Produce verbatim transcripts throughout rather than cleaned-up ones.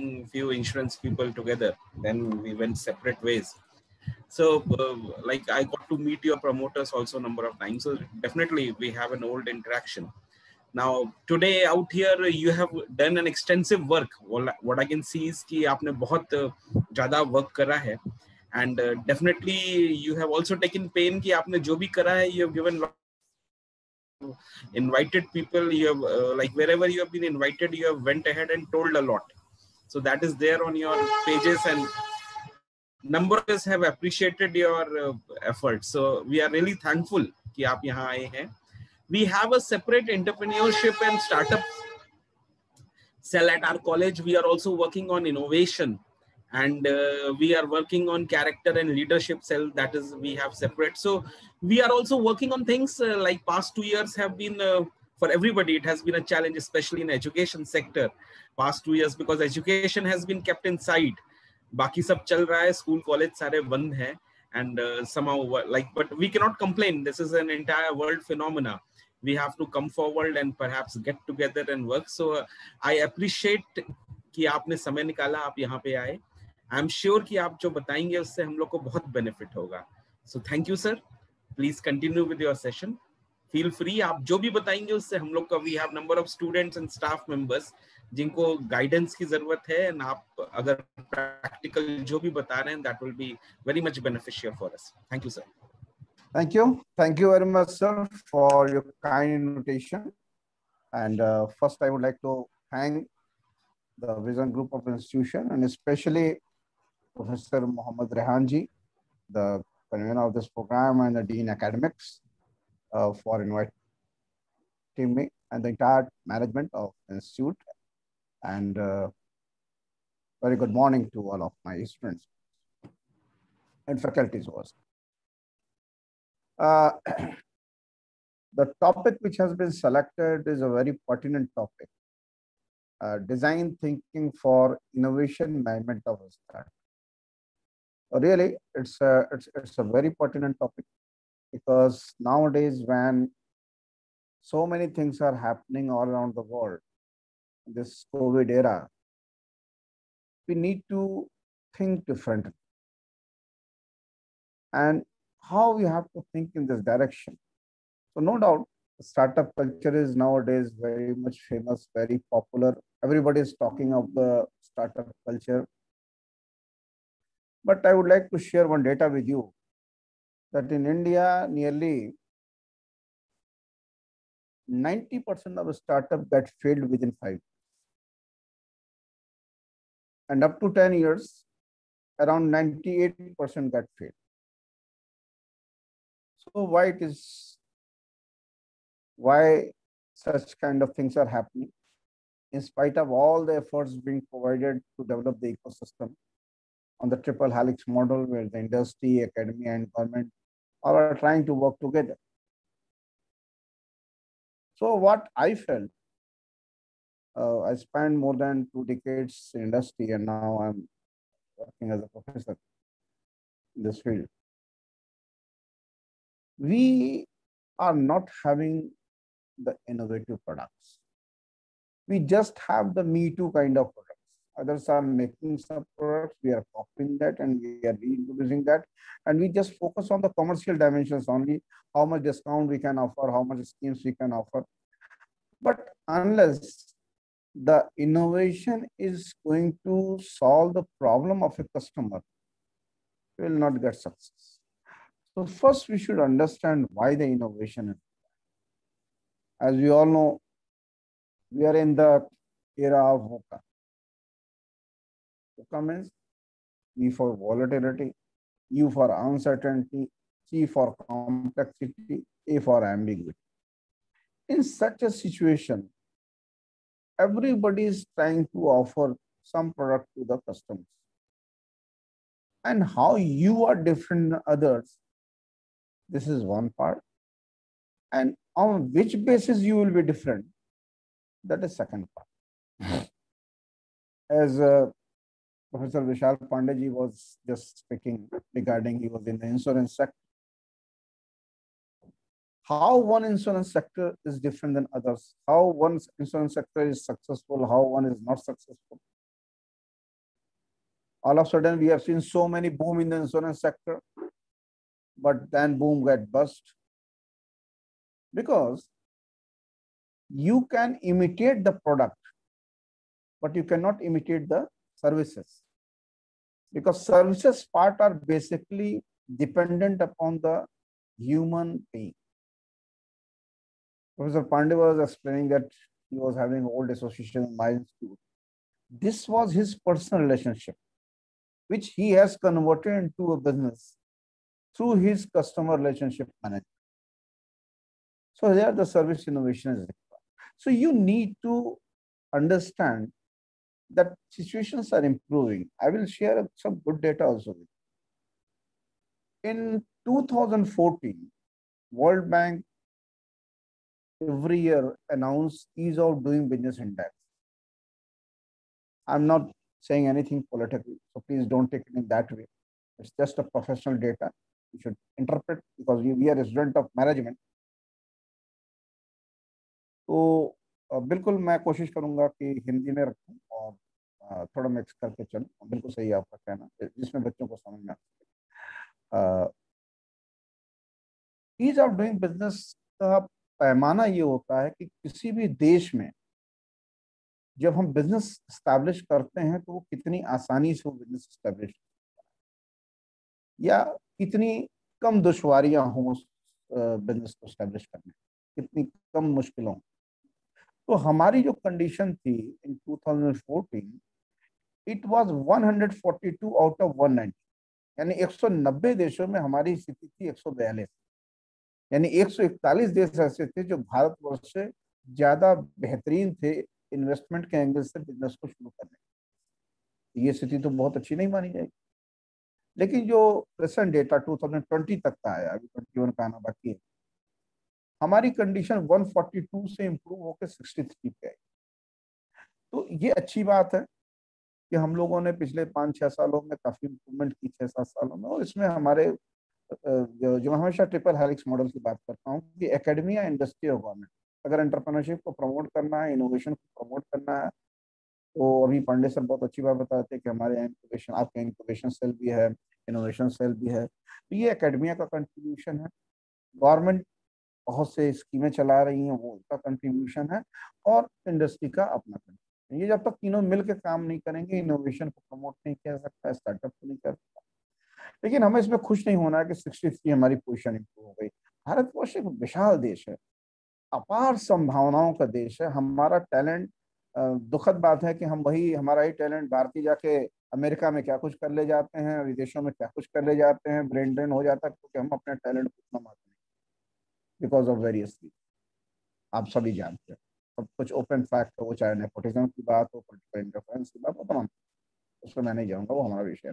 getting few insurance people together. Then we went separate ways. So uh, like I got to meet your promoters also number of times. So definitely we have an old interaction. Now today out here you have done an extensive work. What I can see is कि आपने बहुत ज़्यादा work करा है, and uh, definitely you have also taken pain कि आपने जो भी करा है, you have given invited people, you have uh, like wherever you have been invited, you have went ahead and told a lot. So that is there on your pages, and numbers have appreciated your uh, efforts. So we are really thankful कि आप यहाँ आए हैं. We have a separate entrepreneurship and startup cell at our college. We are also working on innovation, and uh, we are working on character and leadership cell. That is, we have separate. So we are also working on things uh, like past two years have been uh, for everybody. It has been a challenge, especially in education sector. Past two years because education has been kept inside. बाकी सब चल रहा है, school college सारे बंद हैं, and uh, somehow like, but we cannot complain. This is an entire world phenomena. We have to come forward and perhaps get together and work. So uh, I appreciate कि आपने समय निकाला, आप यहाँ पे आए. I'm sure कि आप जो बताएंगे उससे हम लोग को बहुत benefit होगा. So thank you, sir. Please continue with your session. Feel free. आप जो भी बताएंगे उससे हम लोग का, we have number of students and staff members जिनको guidance की जरूरत है, and आप अगर practical जो भी बता रहे हैं, that will be very much beneficial for us. Thank you, sir. Thank you. Thank you very much, sir, for your kind invitation. And uh, first, I would like to thank the Vision Group of Institution, and especially Professor Mohammad Rehanji, the convener of this program, and the Dean Academics uh, for inviting me, and the entire management of the Institute. And uh, very good morning to all of my students and faculties also. Uh, the topic which has been selected is a very pertinent topic. Uh, design thinking for innovation management of a startup. Really, it's a, it's, it's a very pertinent topic, because nowadays when so many things are happening all around the world, this COVID era, we need to think differently. And how we have to think in this direction. So no doubt, startup culture is nowadays very much famous, very popular. Everybody is talking of the startup culture. But I would like to share one data with you, that in India, nearly ninety percent of a startup that failed within five years. And up to ten years, around ninety-eight percent got failed. So why it is, why such kind of things are happening, in spite of all the efforts being provided to develop the ecosystem on the triple helix model, where the industry, academia, and government all are trying to work together. So what I felt, uh, I spent more than two decades in industry, and now I'm working as a professor in this field. We are not having the innovative products. We just have the Me Too kind of products. Others are making some products, we are copying that, and we are reintroducing that. And we just focus on the commercial dimensions only, how much discount we can offer, how much schemes we can offer. But unless the innovation is going to solve the problem of a customer, we will not get success. So first, we should understand why the innovation is. As we all know, we are in the era of VUCA. VUCA means V for volatility, U for uncertainty, C for complexity, A for ambiguity. In such a situation, everybody is trying to offer some product to the customers. And how you are different than others, this is one part. And on which basis you will be different, that is second part. As uh, Professor Vishal Pandey was just speaking regarding, he was in the insurance sector. How one insurance sector is different than others, how one insurance sector is successful, how one is not successful. All of a sudden, we have seen so many boom in the insurance sector, but then boom get bust. Because you can imitate the product, but you cannot imitate the services. Because services part are basically dependent upon the human being. Professor Pandey was explaining that he was having old association in my institute. This was his personal relationship, which he has converted into a business through his customer relationship management. So there the service innovation is required. So you need to understand that situations are improving. I will share some good data also with you. In two thousand fourteen, World Bank every year announced ease of doing business index. I'm not saying anything political, so please don't take it in that way. It's just a professional data. You should interpret because we, we are a student of management. तो बिल्कुल मैं कोशिश करूंगा कि हिंदी में रखूं और थोड़ा मिक्स करके चलूं. बिल्कुल सही आपका कहना, जिसमें बच्चों को समझ में आ सके. ईज ऑफ डूइंग बिजनेस का पैमाना ये होता है कि किसी भी देश में जब हम बिजनेस एस्टैब्लिश करते हैं तो वो कितनी आसानी से वो बिजनेस एस्टैब्लिश करता है या कितनी कम दुश्वारियां हों उस बिजनेस को एस्टैब्लिश करने, कितनी कम मुश्किलों. तो हमारी जो कंडीशन थी in two thousand fourteen, it was one hundred forty two out of one ninety, यानी एक सौ नब्बे देशों में हमारी स्थिति थी एक सौ बयालीस, यानी एक सौ इकतालीस देश ऐसे थे जो भारतवर्ष से ज्यादा बेहतरीन थे इन्वेस्टमेंट के एंगल से बिजनेस को शुरू करने. ये स्थिति तो बहुत अच्छी नहीं मानी जाएगी. लेकिन जो present data two thousand twenty तक का आया, अभी इक्कीस का आना बाकी है, हमारी कंडीशन वन फोर्टी टू से इंप्रूव होकर सिक्सटी थ्री पे आई. तो ये अच्छी बात है कि हम लोगों ने पिछले पाँच छह सालों में काफी इंप्रूवमेंट की, छह सात सालों में. और इसमें हमारे जो, जो मैं हमेशा ट्रिपल हेलिक्स मॉडल की बात करता हूँ कि एकेडमिया, इंडस्ट्री और गवर्नमेंट, अगर एंटरप्रेन्योरशिप को प्रमोट करना है, इनोवेशन को प्रमोट करना है, तो अभी पांडे सर बहुत अच्छी बात बताते हैं कि हमारे यहाँ इंक्यूबेशन, आपके इंक्यूबेशन सेल भी है, इनोवेशन सेल भी है. तो ये एकेडमिया का कंट्रीब्यूशन है. गवर्नमेंट बहुत से स्कीमें चला रही हैं, वो उसका कंट्रीब्यूशन है, और इंडस्ट्री का अपना कंट्रीब्यूशन. ये जब तक तीनों मिलकर काम नहीं करेंगे, इनोवेशन को प्रमोट नहीं किया सकता, स्टार्टअप को नहीं कर सकता. लेकिन हमें इसमें खुश नहीं होना है कि सिक्सटी थ्री हमारी पोजीशन इंप्रूव हो गई. भारतवर्ष एक विशाल देश है, अपार संभावनाओं का देश है. हमारा टैलेंट, दुखद बात है कि हम वही हमारा ही टैलेंट भारतीय जाके अमेरिका में क्या कुछ कर ले जाते हैं, विदेशों में क्या कुछ कर ले जाते हैं, ब्रेन ड्रेन हो जाता है क्योंकि हम अपने टैलेंट को इतना मानते हैं बिकॉज ऑफ वेरियस थिंग्स. आप सभी जानते हैं, सब कुछ ओपन फैक्ट हो, चाहे नेपोटिज्म की बात हो, पॉलिटिकल इंटरफेरेंस की बात हो, तमाम. उसमें मैं नहीं जाऊंगा, वो हमारा विषय है.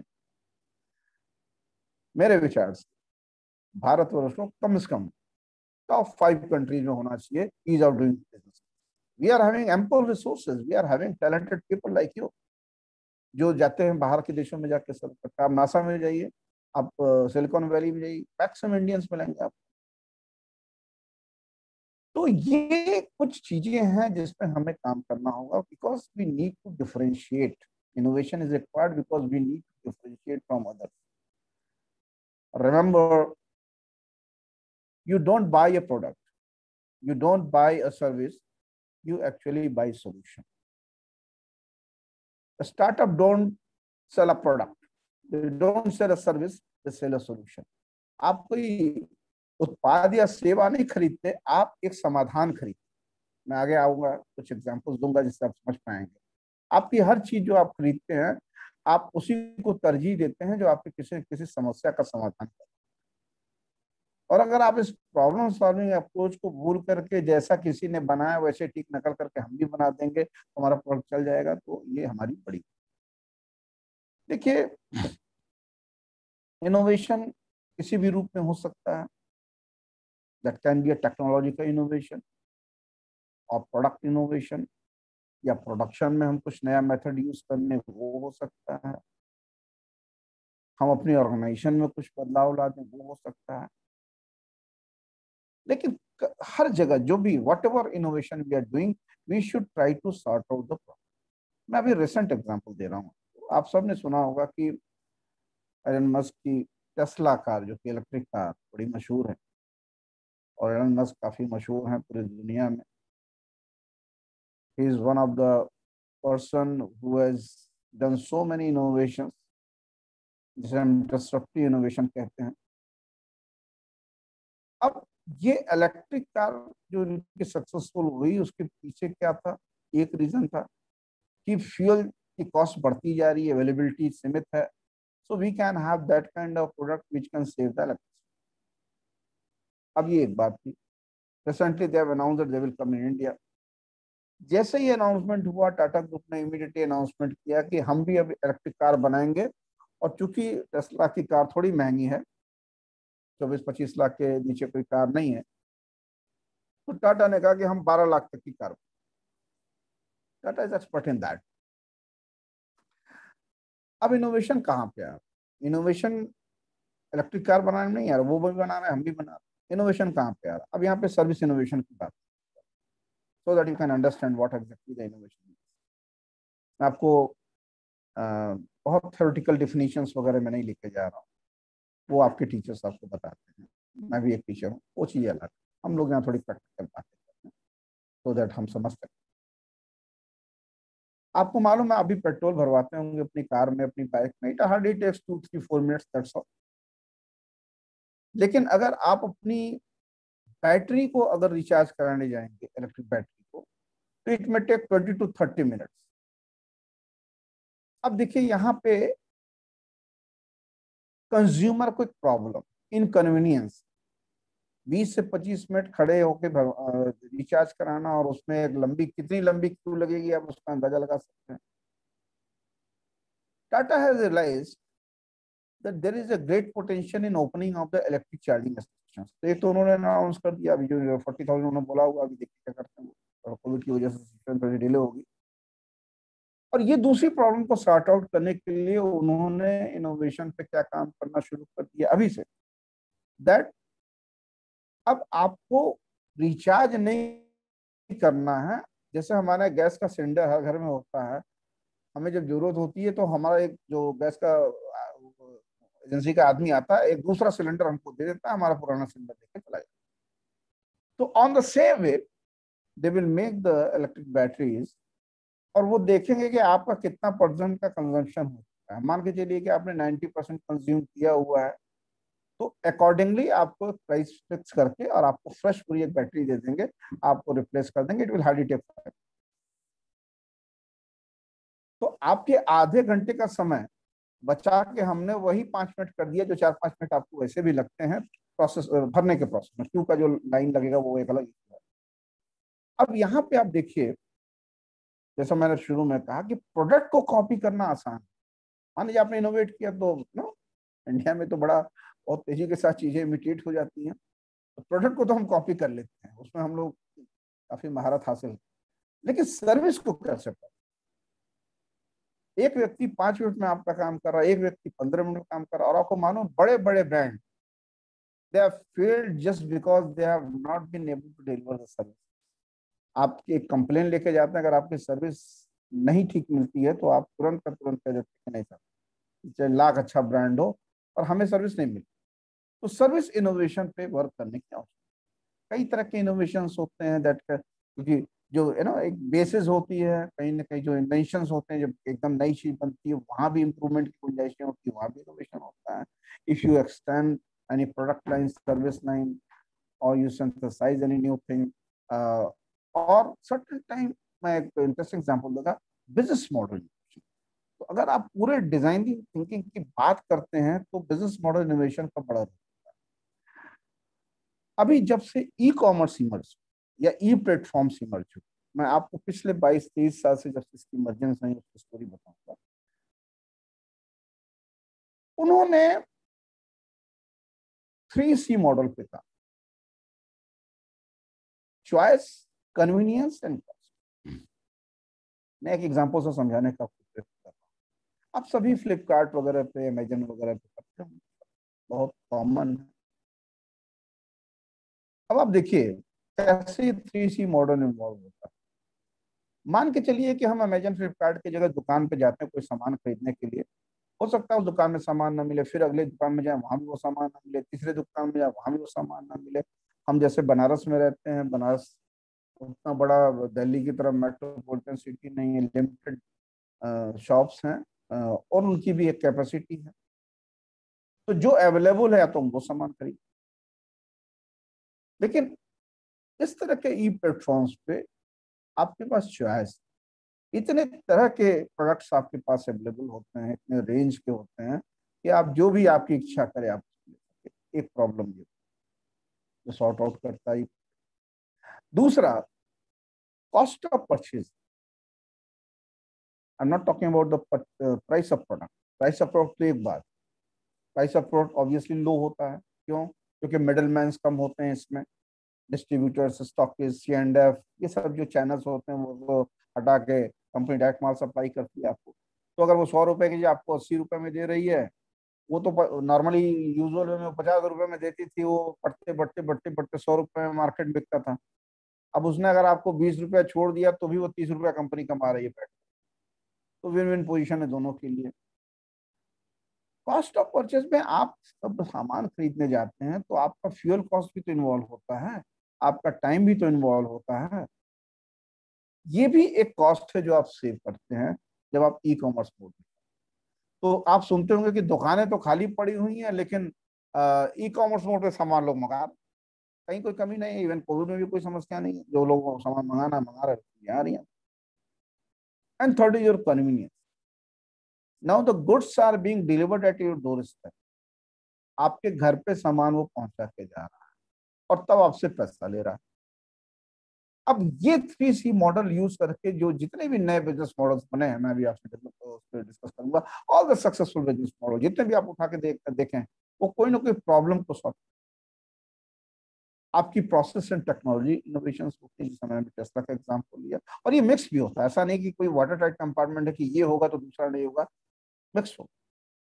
मेरे विचार से भारतवर्ष को कम से कम टॉप फाइव कंट्रीज में होना चाहिए ease of doing business. We are having ample resources, we are having talented people like you, जो जाते हैं बाहर के देशों में जाके सर्व करते हैं. आप नासा में जाइए, आप सिलिकॉन वैली में जाइए, मैक्सिमम इंडियंस मिलेंगे आप. तो ये कुछ चीजें हैं जिसपे हमें काम करना होगा, because we need to differentiate. Innovation is required because we need to differentiate from others. Remember, you don't buy a product, you don't buy a service, you actually buy solution. A startup don't sell a product, they don't sell a service, they sell a solution. आप कोई उत्पाद या सेवा नहीं खरीदते, आप एक समाधान खरीदते. मैं आगे आऊंगा, कुछ एग्जांपल्स दूंगा जिससे आप समझ पाएंगे. आपकी हर चीज जो आप खरीदते हैं, आप उसी को तरजीह देते हैं जो आपके किसी किसी समस्या का समाधान करे. और अगर आप इस प्रॉब्लम सॉल्विंग अप्रोच को भूल करके जैसा किसी ने बनाया वैसे ठीक नकल करके हम भी बना देंगे, तो हमारा प्रोडक्ट चल जाएगा, तो ये हमारी बड़ी. देखिए, इनोवेशन किसी भी रूप में हो सकता है. That can be a technological innovation और प्रोडक्ट इनोवेशन, या प्रोडक्शन में हम कुछ नया मेथड यूज करने, वो हो सकता है. हम अपनी ऑर्गेनाइजेशन में कुछ बदलाव ला दें, वो हो सकता है. लेकिन हर जगह जो भी whatever innovation we are doing, we should try to sort out the problem. मैं अभी रिसेंट एग्जांपल दे रहा हूँ. आप सबने सुना होगा कि एलन मस्क की टेस्ला कार, जो कि इलेक्ट्रिक कार, बड़ी मशहूर है और एलन मस्क काफी मशहूर हैं पूरी दुनिया में। He is one of the person who has done so many innovations, जिसे हम डिसरप्टिव इनोवेशन कहते हैं। अब ये इलेक्ट्रिक कार जो इनकी सक्सेसफुल हुई, उसके पीछे क्या था? एक रीजन था कि फ्यूल की कॉस्ट बढ़ती जा रही है, अवेलेबिलिटी सीमित है, so we can have that kind of product which can save the electricity. अब ये एक बात थी। Recently they have announced that they will come in India. जैसे ही अनाउंसमेंट हुआ, टाटा ग्रुप ने इमीडिएटली अनाउंसमेंट किया कि हम भी अब इलेक्ट्रिक कार बनाएंगे, और चूंकि टेस्ला की कार थोड़ी महंगी है, चौबीस पच्चीस लाख के नीचे कोई कार नहीं है, तो टाटा ने कहा कि हम बारह लाख तक की कार। Tata is expert in that. अब इनोवेशन कहाँ पे आ? इनोवेशन इलेक्ट्रिक कार बनाने में नहीं यार, वो भी बना रहे हैं, हम भी बना रहे हैं। इनोवेशन कहाँ पे आ रहा? अब यहाँ पे सर्विस इनोवेशन की बात, so that you can understand what exactly the innovation. मैं आपको आ, बहुत थ्योरेटिकल डिफिनीशंस वगैरह में नहीं लिखे जा रहा हूँ, वो आपके टीचर्स आपको बताते हैं। मैं भी एक टीचर हूँ, वो चीज़ें अलग। हम लोग यहाँ थोड़ी प्रैक्टिकल बातें करते हैं, सो दैट हम समझ सकते हैं। आपको मालूम है, अभी पेट्रोल भरवाते होंगे अपनी कार में, अपनी बाइक में, it hardly takes two three four minutes, that's all. लेकिन अगर आप अपनी बैटरी को अगर रिचार्ज कराने जाएंगे, इलेक्ट्रिक बैटरी को, तो it may take twenty to thirty minutes. अब देखिए यहाँ पे कंज्यूमर को एक प्रॉब्लम, इनकन्वीनियंस, बीस से पच्चीस मिनट खड़े होकर रिचार्ज कराना, और उसमें एक लंबी, कितनी लंबी क्यू लगेगी आप उसका अंदाजा लगा सकते हैं। Tata has realised that there is a great potential in opening of the electric charging stations। तो एक तो उन्होंने अनाउंस कर दिया, अभी जो फोर्टी थाउजेंड उन्होंने बोला हुआ, अभी देखिए क्या करते हैं, और कोविड की वजह से सिस्टम थोड़ी डिले होगी। और ये दूसरी प्रॉब्लम को सॉर्ट आउट करने के लिए उन्होंने इनोवेशन पे क्या काम करना शुरू कर दिया अभी से, दैट अब आपको रिचार्ज नहीं करना है। जैसे हमारा गैस का सिलेंडर हर घर में होता है, हमें जब जरूरत होती है तो हमारा एक जो गैस का एजेंसी का आदमी आता है, एक दूसरा सिलेंडर हमको दे देता है, हमारा पुराना सिलेंडर लेके चला जाता है। तो on the same way they will make the electric batteries, और वो देखेंगे कि आपका कितना परसेंट का कंजम्पशन होता है। मान के चलिए कि आपने नाइन्टी परसेंट कंज्यूम किया हुआ है, तो अकॉर्डिंगली आपको प्राइस फिक्स करके और आपको फ्रेश पूरी एक बैटरी दे देंगे, आपको रिप्लेस कर देंगे। It will hardly take five. तो आपके आधे घंटे का समय बचा के हमने वही पांच मिनट कर दिया, जो चार पांच मिनट आपको वैसे भी लगते हैं प्रोसेस भरने के प्रोसेस में। क्यू का जो लाइन लगेगा वो एक अलग है। अब यहाँ पे आप देखिए, जैसा मैंने शुरू में कहा कि प्रोडक्ट को कॉपी करना आसान है। मान लीजिए आपने इनोवेट किया, तो नो, इंडिया में तो बड़ा बहुत तेजी के साथ चीजें इमिटेट हो जाती हैं। तो प्रोडक्ट को तो हम कॉपी कर लेते हैं, उसमें हम लोग काफी महारत हासिल, लेकिन सर्विस को कैसे कर? एक व्यक्ति पांच मिनट में आपका काम कर रहा है, एक व्यक्ति पंद्रह मिनट में काम कर रहा है, और आपको मानो बड़े बड़े brand they have failed just because they have not been able to deliver the service। आप एक कंप्लेन लेके जाते हैं, अगर आपकी सर्विस नहीं ठीक मिलती है तो आप तुरंत का तुरंत कह देते हैं नहीं सर, चाहे लाख अच्छा ब्रांड हो और हमें सर्विस नहीं मिली। तो सर्विस इनोवेशन पे वर्क करने की आवश्यकता। कई तरह के इनोवेशन होते हैं दैट, क्योंकि जो है ना एक बेसिस होती है, कहीं ना कहीं जो इन्वेंशन होते हैं, जब एकदम नई चीज बनती है वहां भी इंप्रूवमेंट की गुंजाइशें होती है, वहां भी इनोवेशन होता है। If you extend any product line, service line, or you synthesize any new thing, uh, or certain time, मैं एक इंटरेस्टिंग एग्जांपल दूंगा, बिजनेस मॉडल। तो अगर आप पूरे डिजाइनिंग थिंकिंग की बात करते हैं तो बिजनेस मॉडल इनोवेशन का बड़ा रोल होता है। अभी जब से ई कॉमर्स इमर्ज या ई प्लेटफॉर्म इमर्ज हुए, मैं आपको पिछले बाईस तेईस साल से जब से इसकी इमरजेंस नहीं उसकी स्टोरी बताऊंगा। उन्होंने थ्री सी मॉडल पे था, चॉइस, कन्वीनियंस एंड कॉस्ट। मैं एक एग्जांपल से समझाने का कोशिश कर रहा हूँ। आप सभी फ्लिपकार्ट वगैरह पे, अमेजन वगैरह पे करते हैं, बहुत कॉमन है। अब आप देखिए कैसे थ्री सी मॉडल इन्वॉल्व होता है। मान के चलिए कि हम अमेजन फ्लिपकार्ट की जगह दुकान पे जाते हैं कोई सामान खरीदने के लिए, हो सकता है उस दुकान में सामान ना मिले, फिर अगले दुकान में जाए वहां भी वो सामान ना मिले, तीसरे दुकान में जाए वहां भी वो सामान ना मिले। हम जैसे बनारस में रहते हैं, बनारस उतना बड़ा दिल्ली की तरह मेट्रोपॉलिटन सिटी नहीं है, लिमिटेड शॉप्स हैं, अ, और उनकी भी एक कैपेसिटी है, तो जो अवेलेबल है तो हम वो सामान खरीद। लेकिन इस तरह के ई प्लेटफॉर्म्स पे आपके पास चॉइस, इतने तरह के प्रोडक्ट्स आपके पास अवेलेबल होते हैं, इतने रेंज के होते हैं कि आप जो भी आपकी इच्छा करे आप ले सकते। एक प्रॉब्लम ये जो सॉर्ट आउट करता है। दूसरा, cost of purchase. I am not talking about the price of product. Price of product तो एक बात, price of product obviously low होता है। क्यों? क्योंकि मिडल मैन्स कम होते हैं इसमें, distributors, stockist, C and F, ये सब जो चैनल्स होते हैं वो वो हटा के कंपनी डायरेक्ट माल सप्लाई करती है आपको। तो अगर वो सौ रुपए की जो आपको अस्सी रुपए में दे रही है, वो तो नॉर्मली यूजुअल में पचास रुपए में देती थी, वो बढ़ते बढ़ते बढ़ते बढ़ते सौ रुपए में मार्केट बिकता था। अब उसने अगर आपको बीस रुपया छोड़ दिया तो भी वो तीस रुपया कंपनी कमा रही है बैठ। तो विन विन पोजीशन है दोनों के लिए। कॉस्ट ऑफ परचेज में आप सब सामान खरीदने जाते हैं तो आपका फ्यूल कॉस्ट भी तो इन्वॉल्व होता है, आपका टाइम भी तो इन्वॉल्व होता है। ये भी एक कॉस्ट है जो आप सेव करते हैं जब आप ई कॉमर्स मोड में। तो आप सुनते होंगे कि दुकानें तो खाली पड़ी हुई हैं लेकिन ई कॉमर्स मोड पे सामान लोग मंगा रहे, कहीं कोई कमी नहीं है। इवन कोविड में भी कोई समस्या नहीं है, जो लोग सामान मंगाना मंगा रहे, आ रही है। And third is your convenience. Now the goods are being delivered at your doorstep. आपके घर पे सामान वो पहुंचा के जा रहा है और तब आपसे पैसा ले रहा है। अब ये थ्री सी मॉडल यूज करके जो जितने भी नए बिजनेस मॉडल्स बने हैं, मैं भी आपसे डिस्कस करूंगा। All the successful business model जितने भी आप उठा के देख देखें, वो कोई ना कोई प्रॉब्लम को सॉल्व। आपकी प्रोसेस एंड टेक्नोलॉजी इनोवेशन होती है, जिसमें मैंने टेस्ला का एग्जांपल लिया। और ये मिक्स भी होता है, ऐसा नहीं कि कोई वाटर टाइट कंपार्टमेंट है कि ये होगा तो दूसरा नहीं होगा, मिक्स होगा।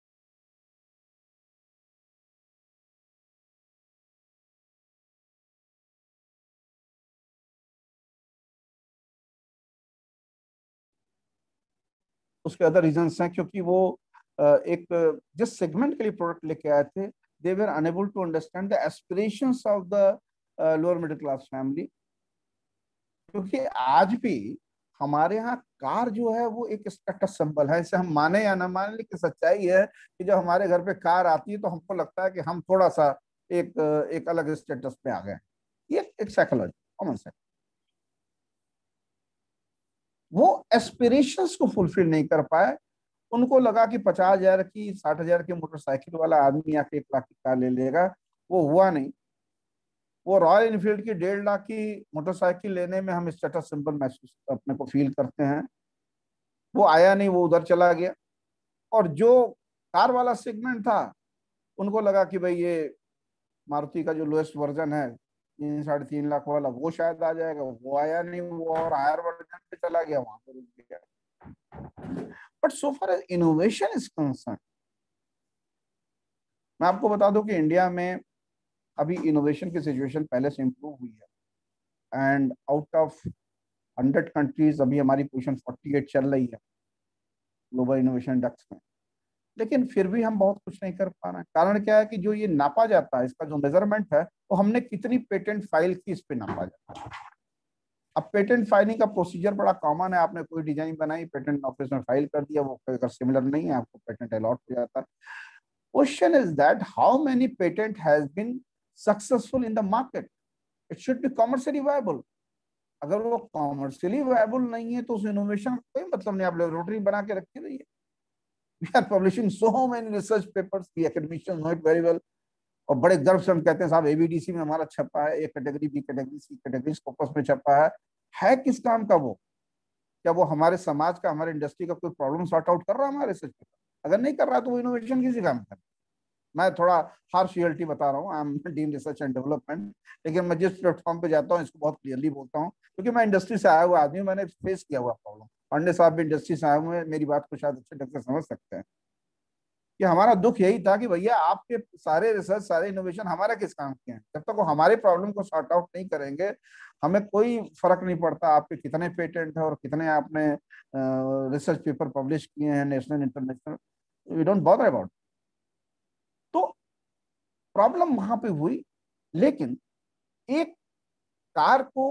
उसके अदर रीजंस हैं, क्योंकि वो एक जिस सेगमेंट के लिए प्रोडक्ट लेके आए थे, they were enable to understand the aspirations of the lower middle class family. क्योंकि आज भी हमारे यहाँ कार जो है वो एक स्टेटस सिंबल है, इसे हम माने या ना माने, लेकिन सच्चाई है कि जब हमारे घर पे कार आती है तो हमको लगता है कि हम थोड़ा सा एक एक अलग स्टेटस पे आ गए। ये एक साइकोलॉजी, कॉमन सेंस। वो एस्पिरेशंस को फुलफिल नहीं कर पाए। उनको लगा कि पचास हजार की, साठ हजार की मोटरसाइकिल वाला आदमी आके एक लाख की कार ले लेगा, वो हुआ नहीं। वो रॉयल इनफील्ड की डेढ़ लाख की मोटरसाइकिल लेने में हम स्टेटस सिंबल महसूस अपने को फील करते हैं, वो आया नहीं, वो उधर चला गया। और जो कार वाला सेगमेंट था, उनको लगा कि भाई ये मारुति का जो लोएस्ट वर्जन है तीन साढ़े तीन लाख वाला, वो शायद आ जाएगा, वो आया नहीं, वो और हायर वर्जन पे चला गया, वहां पर रुक गया। But so far as innovation is concern, मैं आपको बता दूं कि इंडिया में अभी इनोवेशन की सिचुएशन पहले से इंप्रूव हुई है। And out of hundred countries अभी हमारी पोजीशन अड़तालीस चल रही है ग्लोबल इनोवेशन इंडेक्स में। लेकिन फिर भी हम बहुत कुछ नहीं कर पा रहे हैं। कारण क्या है कि जो ये नापा जाता है, इसका जो मेजरमेंट है, तो हमने कितनी पेटेंट फाइल की इस पे नापा जाता है। अब पेटेंट फाइलिंग का प्रोसीजर बड़ा कॉमन है, आपने कोई डिजाइन बनाई, पेटेंट ऑफिस में फाइल कर दिया, वो अगर सिमिलर नहीं है आपको पेटेंट अलॉट हो जाता है। Question is that how many patent has been successful in the market. It should be commercially viable. अगर वो कॉमर्शियली वायबल नहीं है तो उस इनोवेशन का कोई मतलब नहीं। आप लेबोरेटरी बना के रखी रही है। We are publishing so many research papers, we academicians know it very well। और बड़े गर्व से हम कहते हैं साहब ए बी डी सी में हमारा छपा है, A category, B category, C category, Scopus में छपा है। है किस काम का वो? क्या वो हमारे समाज का, हमारे इंडस्ट्री का कोई प्रॉब्लम सॉर्ट आउट कर रहा है हमारे रिसर्च पेपर? अगर नहीं कर रहा तो वो इनोवेशन किसी काम का। मैं थोड़ा हार्श रियलिटी बता रहा हूँ, I am dean research and development, लेकिन मैं जिस प्लेटफॉर्म पे जाता हूँ इसको बहुत क्लियरली बोलता हूँ, क्योंकि मैं इंडस्ट्री से आया हुआ आदमी हूँ, मैंने फेस किया हुआ प्रॉब्लम। पांडे साहब भी इंडस्ट्री से आए हुए हैं, मेरी बात को शायद अच्छे ढंग से समझ सकते हैं। कि हमारा दुख यही था कि भैया आपके सारे रिसर्च, सारे इनोवेशन हमारा किस काम के हैं? जब तक वो हमारे प्रॉब्लम को सॉर्ट आउट नहीं करेंगे, हमें कोई फर्क नहीं पड़ता आपके कितने पेटेंट है और कितने आपने रिसर्च पेपर पब्लिश किए हैं national international, we don't bother about. तो प्रॉब्लम वहां पे हुई। लेकिन एक कार को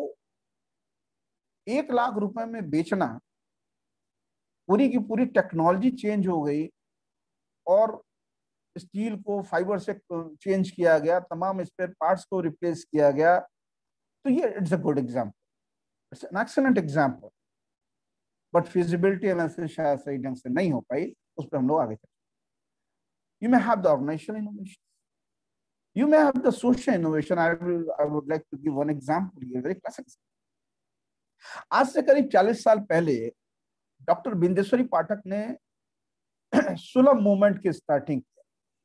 एक लाख रुपए में बेचना, पूरी की पूरी टेक्नोलॉजी चेंज हो गई और स्टील को फाइबर से चेंज किया गया, तमाम स्पेयर पार्ट्स को रिप्लेस किया गया। तो ये it's a good example, it's an excellent example. But feasibility analysis शायद सही ढंग से नहीं हो पाई, उस पर हम लोग आगे चले। You may have the organisational innovation, you may have the social innovation. I will, I would like to give one example here, very classic. आज से करीब चालीस साल पहले डॉक्टर बिंदेश्वरी पाठक ने सुलभ मूवमेंट की स्टार्टिंग किया,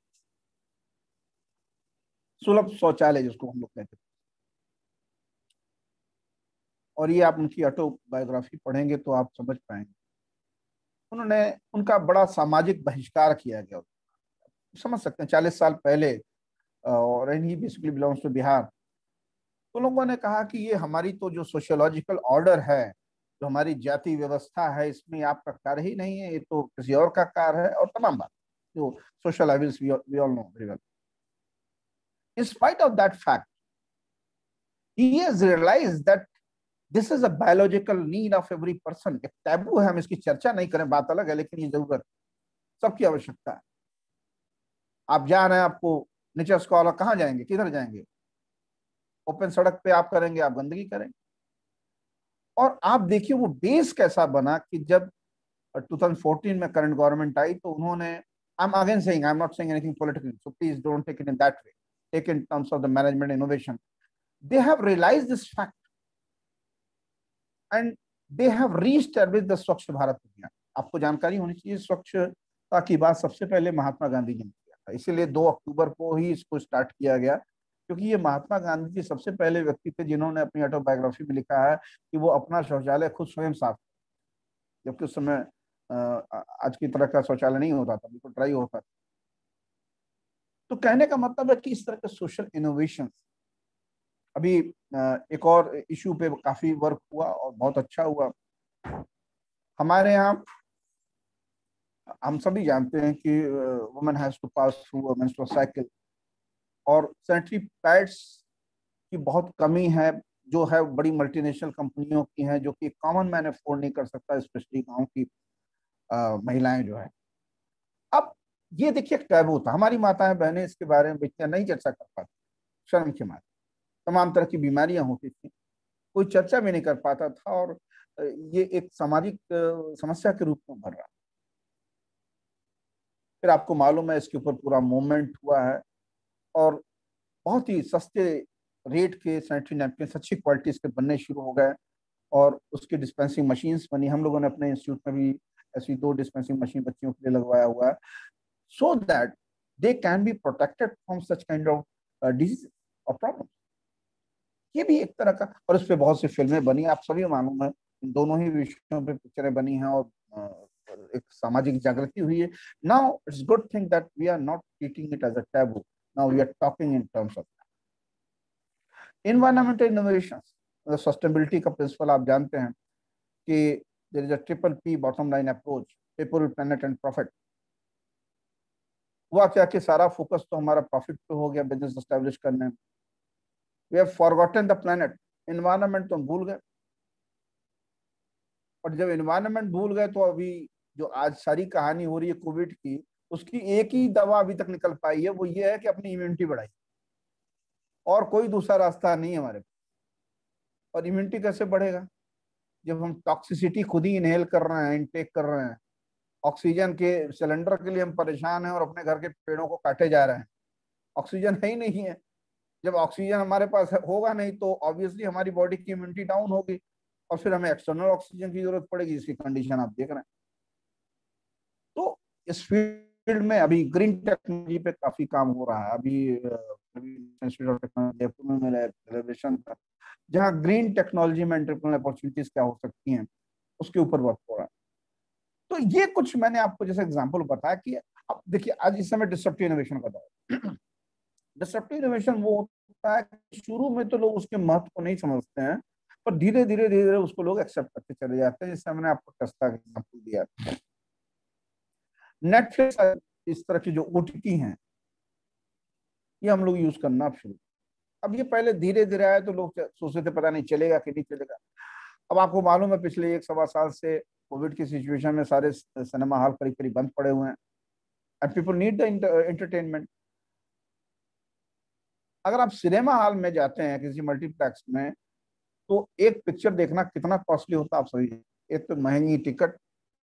सुलभ शौचालय जिसको हम लोग कहते हैं। और ये आप उनकी ऑटोबायोग्राफी पढ़ेंगे तो आप समझ पाएंगे। उन्होंने, उनका बड़ा सामाजिक बहिष्कार किया गया, समझ सकते हैं चालीस साल पहले, और he basically belongs to Bihar. तो लोगों ने कहा कि ये हमारी तो जो सोशियोलॉजिकल ऑर्डर है, जो हमारी जाति व्यवस्था है, इसमें आपका कार्य ही नहीं है, ये तो किसी और का कार्य है, और तमाम बात जो social evils we all know very well. In spite of that fact, he has realised that this is a biological need of every person. एक टैबू है, हम इसकी चर्चा नहीं करें, बात अलग है, लेकिन ये जरूरत, सबकी आवश्यकता है। आप जा रहे हैं, आपको नेचर स्कॉलर, कहाँ जाएंगे, किधर जाएंगे? ओपन सड़क पे आप करेंगे, आप गंदगी करेंगे। और आप देखिए वो बेस कैसा बना कि जब टू थाउजेंड फोर्टीन में करंट गवर्नमेंट आई, तो उन्होंने, I am again saying, I am not saying anything politically, so please don't take it in that way, take in terms of the management innovation. They have realised this fact and they have reestablished the Swachh Bharat अभियान। आपको जानकारी होनी चाहिए, स्वच्छता की बात सबसे पहले महात्मा गांधी जी ने किया था, इसीलिए दो अक्टूबर को ही इसको स्टार्ट किया गया, क्योंकि ये महात्मा गांधी जी सबसे पहले व्यक्ति थे जिन्होंने अपनी ऑटोबायोग्राफी में लिखा है कि वो अपना शौचालय खुद स्वयं साफ, जबकि उस समय आज की तरह का शौचालय नहीं होता था, बिल्कुल ड्राई होता था। तो कहने का मतलब है कि इस तरह के सोशल इनोवेशन, अभी एक और इशू पे काफी वर्क हुआ और बहुत अच्छा हुआ हमारे यहाँ। हम सभी जानते हैं कि women has to pass through a menstrual cycle, और सैनिटरी पैड्स की बहुत कमी है, जो है बड़ी मल्टीनेशनल कंपनियों की हैं, जो कि कॉमन मैन अफोर्ड नहीं कर सकता, स्पेशली गांव की आ, महिलाएं जो है। अब ये देखिए टैबू था, हमारी माताएं बहनें इसके बारे में इतना नहीं चर्चा कर पाती, शर्म के मारे, तमाम तरह की बीमारियां होती थी, कोई चर्चा भी नहीं कर पाता था, और ये एक सामाजिक समस्या के रूप में भर रहा। फिर आपको मालूम है इसके ऊपर पूरा मूवमेंट हुआ है, और बहुत ही सस्ते रेट के सैनिटरी नैपकिन अच्छी क्वालिटीज के बनने शुरू हो गए, और उसकी डिस्पेंसिंग मशीन्स बनी। हम लोगों ने अपने इंस्टीट्यूट में भी ऐसी दो डिस्पेंसिंग मशीन बच्चियों के लिए लगवाया हुआ है, so that they can be protected from such kind of disease और प्रॉब्लम। ये भी एक तरह का, और इस पे बहुत सी फिल्में बनी, आप सभी मालूम है, दोनों ही विषयों पे पिक्चरें बनी हैं, और एक सामाजिक जागृति हुई है। Now it's good thing that we are not treating it as a taboo, now we are talking in terms of environmental innovation. Sustainability का प्रिंसिपल आप जानते हैं कि there is a triple P bottom line approach, people, planet and profit. हुआ क्या कि सारा focus तो हमारा प्रॉफिट पे हो गया, बिजनेस एस्टेब्लिश करने में। We have forgotten the planet, environment तो हम भूल गए। और जब एनवायरमेंट भूल गए, तो अभी जो आज सारी कहानी हो रही है कोविड की, उसकी एक ही दवा अभी तक निकल पाई है, वो ये है कि अपनी इम्यूनिटी बढ़ाई, और कोई दूसरा रास्ता नहीं है हमारे पास। और इम्यूनिटी कैसे बढ़ेगा? जब हम टॉक्सिसिटी खुद ही इनहेल कर रहे हैं, इनटेक कर रहे हैं, ऑक्सीजन के सिलेंडर के लिए हम परेशान हैं, और अपने घर के पेड़ों को काटे जा रहे हैं, ऑक्सीजन है ही नहीं है। जब ऑक्सीजन हमारे पास होगा नहीं, तो ऑब्वियसली हमारी बॉडी की इम्यूनिटी डाउन होगी, और फिर हमें एक्सटर्नल ऑक्सीजन की जरूरत पड़ेगी, जिसकी कंडीशन आप देख रहे हैं। तो इस फील्ड में अभी ग्रीन टेक्नोलॉजी पे काफी काम हो रहा है। अभी इंस्टीट्यूट ऑफ टेक्नोलॉजी जयपुर में मेरा सेलिब्रेशन था, जहाँ ग्रीन टेक्नोलॉजी में एंटरप्रेन्योर अपॉर्चुनिटीज क्या हो सकती हैं, उसके ऊपर वर्क हो रहा है। तो ये कुछ मैंने आपको जैसे एग्जांपल बताया कि अब देखिए आज इस समय डिसरप्टिव इनोवेशन का दौर है। डिसरप्टिव इनोवेशन वो होता है कि शुरू में तो लोग उसके महत्व को नहीं समझते हैं, पर धीरे धीरे धीरे धीरे उसको लोग एक्सेप्ट करते चले जाते हैं। जैसे मैंने आपको टेस्ला का एग्जांपल दिया, नेटफ्लिक्स, इस तरह की जो ओटीटी हैं ये हम लोग यूज करना शुरू। अब ये पहले धीरे धीरे आया तो लोग सोचते थे पता नहीं चलेगा कि नहीं चलेगा। अब आपको मालूम है पिछले एक सवा साल से कोविड की सिचुएशन में सारे सिनेमा हॉल करीब करीब बंद पड़े हुए हैं and people need the entertainment. अगर आप सिनेमा हॉल में जाते हैं किसी मल्टीप्लेक्स में तो एक पिक्चर देखना कितना कॉस्टली होता है आप सही। एक तो महंगी टिकट,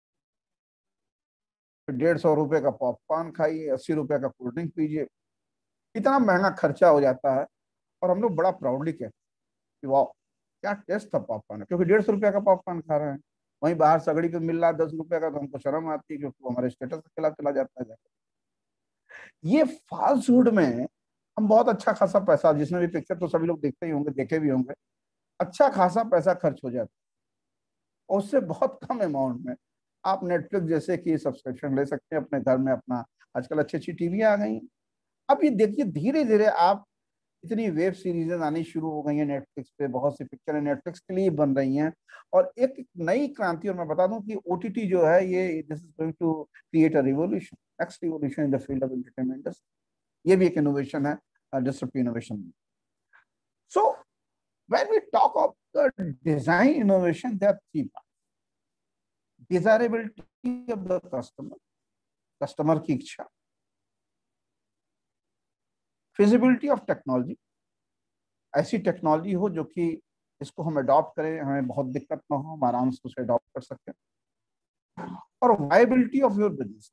डेढ़ सौ रुपए का पॉपकॉर्न खाइए, अस्सी रुपए का कोल्ड ड्रिंक पीजिए, इतना महंगा खर्चा हो जाता है। और हम लोग बड़ा प्राउडली कहते हैं कि वाह क्या टेस्ट था पॉपकॉर्न, क्योंकि डेढ़ सौ रुपया का पॉपकॉर्न खा रहे हैं। वहीं बाहर सगड़ी को मिल रहा है दस रुपए का, तो हमको शर्म आती है क्योंकि वो हमारे स्टेटस के खिलाफ चला जाता है। ये फास्ट फूड में हम बहुत अच्छा खासा पैसा, जिसमें भी पिक्चर तो सभी लोग देखते ही होंगे, देखे भी होंगे, अच्छा खासा पैसा खर्च हो जाता है। और उससे बहुत कम अमाउंट में आप नेटफ्लिक्स जैसे कि सब्सक्रिप्शन ले सकते हैं अपने घर में। अपना आजकल अच्छी अच्छी टीवी आ गई। अब ये देखिए धीरे धीरे आप इतनी वेब सीरीजें आनी शुरू हो गई हैं नेटफ्लिक्स पे, बहुत सी पिक्चरें नेटफ्लिक्स के लिए बन रही हैं। और एक नई क्रांति, और मैं बता दूं कि ओटीटी जो है ये this is going to create a revolution, next revolution in the field of entertainment. ये भी एक इनोवेशन है, disruptive innovation. So when we talk of the design innovation, there are three parts. Desirability of the customer, customer की इच्छा, feasibility of technology, ऐसी technology हो जो कि इसको हम अडॉप्ट करें, हमें बहुत दिक्कत ना हो, हम आराम से उसे अडॉप्ट कर सकते हैं, और वायबिलिटी ऑफ योर बिजनेस।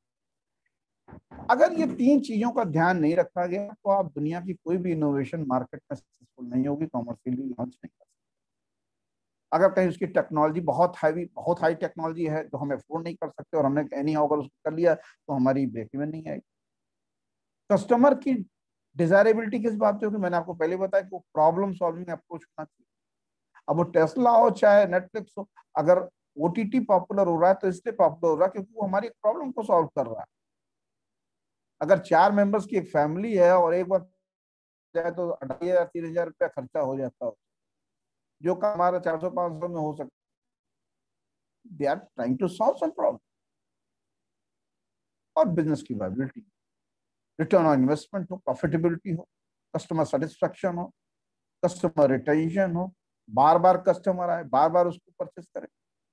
अगर ये तीन चीजों का ध्यान नहीं रखा गया तो आप दुनिया की कोई भी इनोवेशन मार्केट में सक्सेसफुल नहीं होगी, कॉमर्शियली लॉन्च नहीं कर सकते। अगर कहीं उसकी टेक्नोलॉजी बहुत हैवी, बहुत हाई टेक्नोलॉजी है जो हम अफोर्ड नहीं कर सकते और हमने एनी हाउ अगर उसको कर लिया तो हमारी ब्रेक इवन नहीं आएगी। कस्टमर की डिजायरेबिलिटी किस बात पे होगी, मैंने आपको पहले बताया कि वो प्रॉब्लम सॉल्विंग अप्रोच होना चाहिए। अब वो टेस्ला हो चाहे नेटफ्लिक्स हो, अगर ओटीटी पॉपुलर हो रहा है तो इसलिए पॉपुलर हो रहा है क्योंकि वो हमारी प्रॉब्लम को सॉल्व कर रहा है। अगर चार मेंबर्स की एक फैमिली है और एक बार जाए तो ढाई हजार तीन हजार रुपया खर्चा हो जाता है, जो काम हमारा चार सौ पांच सौ में हो सकता है। They are trying to solve some problem. और बिजनेस की वायबिलिटी, रिटर्न ऑन इन्वेस्टमेंट हो, प्रॉफिटेबिलिटी हो, कस्टमर सेटिस्फेक्शन हो, कस्टमर रिटेंशन हो, बार बार कस्टमर आए, बार बार उसको परचेस करें।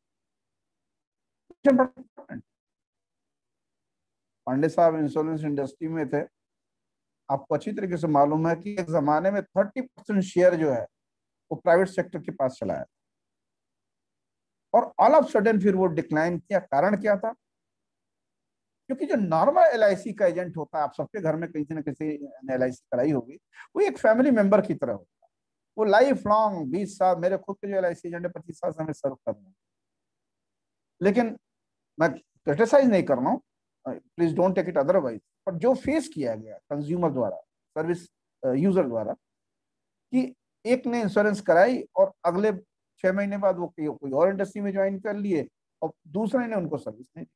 पांडे साहब इंश्योरेंस इंडस्ट्री में थे, आपको अच्छी तरीके से मालूम है कि एक जमाने में थर्टी परसेंट शेयर जो है वो प्राइवेट सेक्टर के पास चला है और ऑल ऑफ सडन फिर वो डिक्लाइन किया। कारण क्या था? क्योंकि जो नॉर्मल एल आई सी का एजेंट होता है, आप सबके घर में किसी न किसी ने एल आई सी कराई होगी, वो एक फैमिली मेंबर की तरह होता है। वो लाइफ लॉन्ग बीस साल, मेरे खुद के जो एल आई सी एजेंट है पच्चीस साल से हमें सर्व कर रहे हैं। लेकिन मैं क्रिटिसाइज नहीं कर रहा हूँ, please don't take it otherwise, पर जो फेस किया गया कंज्यूमर द्वारा, सर्विस यूजर द्वारा, कि एक ने इंश्योरेंस कराई और अगले छह महीने बाद वो कोई और इंडस्ट्री में ज्वाइन कर लिए और दूसरे ने उनको सर्विस नहीं दी,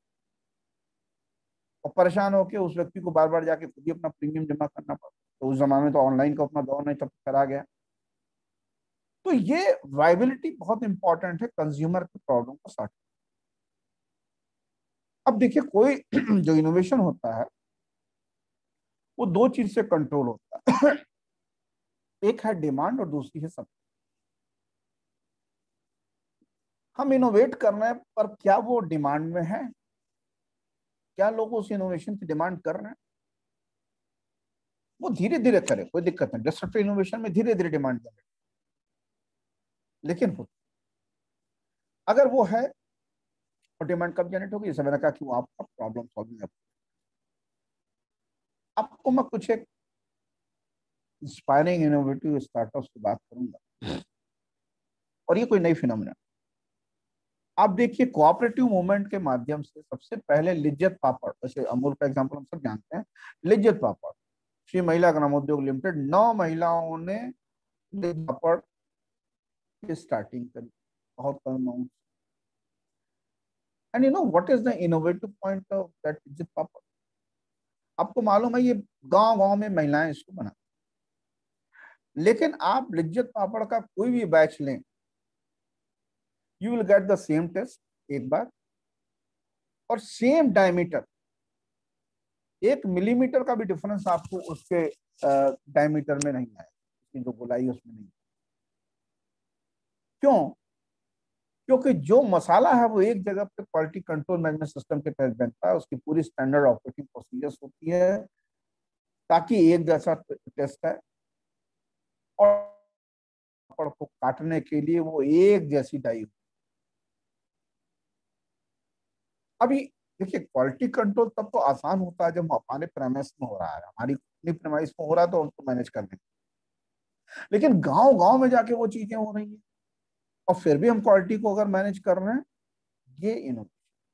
और परेशान होकर उस व्यक्ति को बार बार जाके खुद ही अपना प्रीमियम जमा करना पड़ा। तो उस जमाने में तो ऑनलाइन का अपना दौर नहीं, तब करा गया। तो ये वायबिलिटी बहुत इंपॉर्टेंट है कंज्यूमर की प्रॉब्लम को सॉल्व। अब देखिए कोई जो इनोवेशन होता है वो दो चीज से कंट्रोल होता है। एक है डिमांड और दूसरी है सप्लाई। हम इनोवेट कर रहे हैं पर क्या वो डिमांड में है? क्या लोग उस इनोवेशन की डिमांड कर रहे हैं? वो धीरे धीरे करे, कोई दिक्कत नहीं, डिस्ट्रक्टिव इनोवेशन में धीरे धीरे डिमांड जनरेट, लेकिन हो अगर वो है और डिमांड कब जनरेट होगी, जैसे मैंने कहा कि वो आपका प्रॉब्लम सॉल्विंग है। आपको मैं कुछ एक इंस्पायरिंग इनोवेटिव स्टार्टअप्स की बात करूंगा, और ये कोई नई फिनोमिना। आप देखिए कोऑपरेटिव मूवमेंट के माध्यम से सबसे पहले लिज्जत पापड़, वैसे अमूल का एग्जांपल हम सब जानते हैं, लिज्जत पापड़, श्री महिला ग्रामोद्योग लिमिटेड, नौ महिलाओं ने लिज्जत पापड़ की स्टार्टिंग करी, बहुत कम amount. And you know what is the innovative point of that Lijjat papad? आपको मालूम है ये गांव गांव में महिलाएं इसको बनाती, लेकिन आप लिज्जत पापड़ का कोई भी बैच लें, you will get the same taste एक बार, और सेम डायमीटर, एक मिलीमीटर का भी डिफरेंस आपको उसके डायमीटर में नहीं आएगा, उसकी जो गोलाई उसमें नहीं। क्यों? क्योंकि जो मसाला है वो एक जगह पे क्वालिटी कंट्रोल मैनेजमेंट सिस्टम के तहत बनता है, उसकी पूरी स्टैंडर्ड ऑपरेटिंग प्रोसीजर्स होती है ताकि एक जैसा टेस्ट है, और पापड़ को काटने के लिए वो एक जैसी डाई। अभी देखिए, क्वालिटी कंट्रोल तब तो आसान होता है जब हमारे प्रेमाइस में हो रहा है, हमारी अपनी प्रेमाइस में हो रहा है तो उनको मैनेज कर देंगे, लेकिन गांव गांव में जाके वो चीजें हो रही हैं और फिर भी हम क्वालिटी को अगर मैनेज कर रहे हैं, ये इनोवेशन।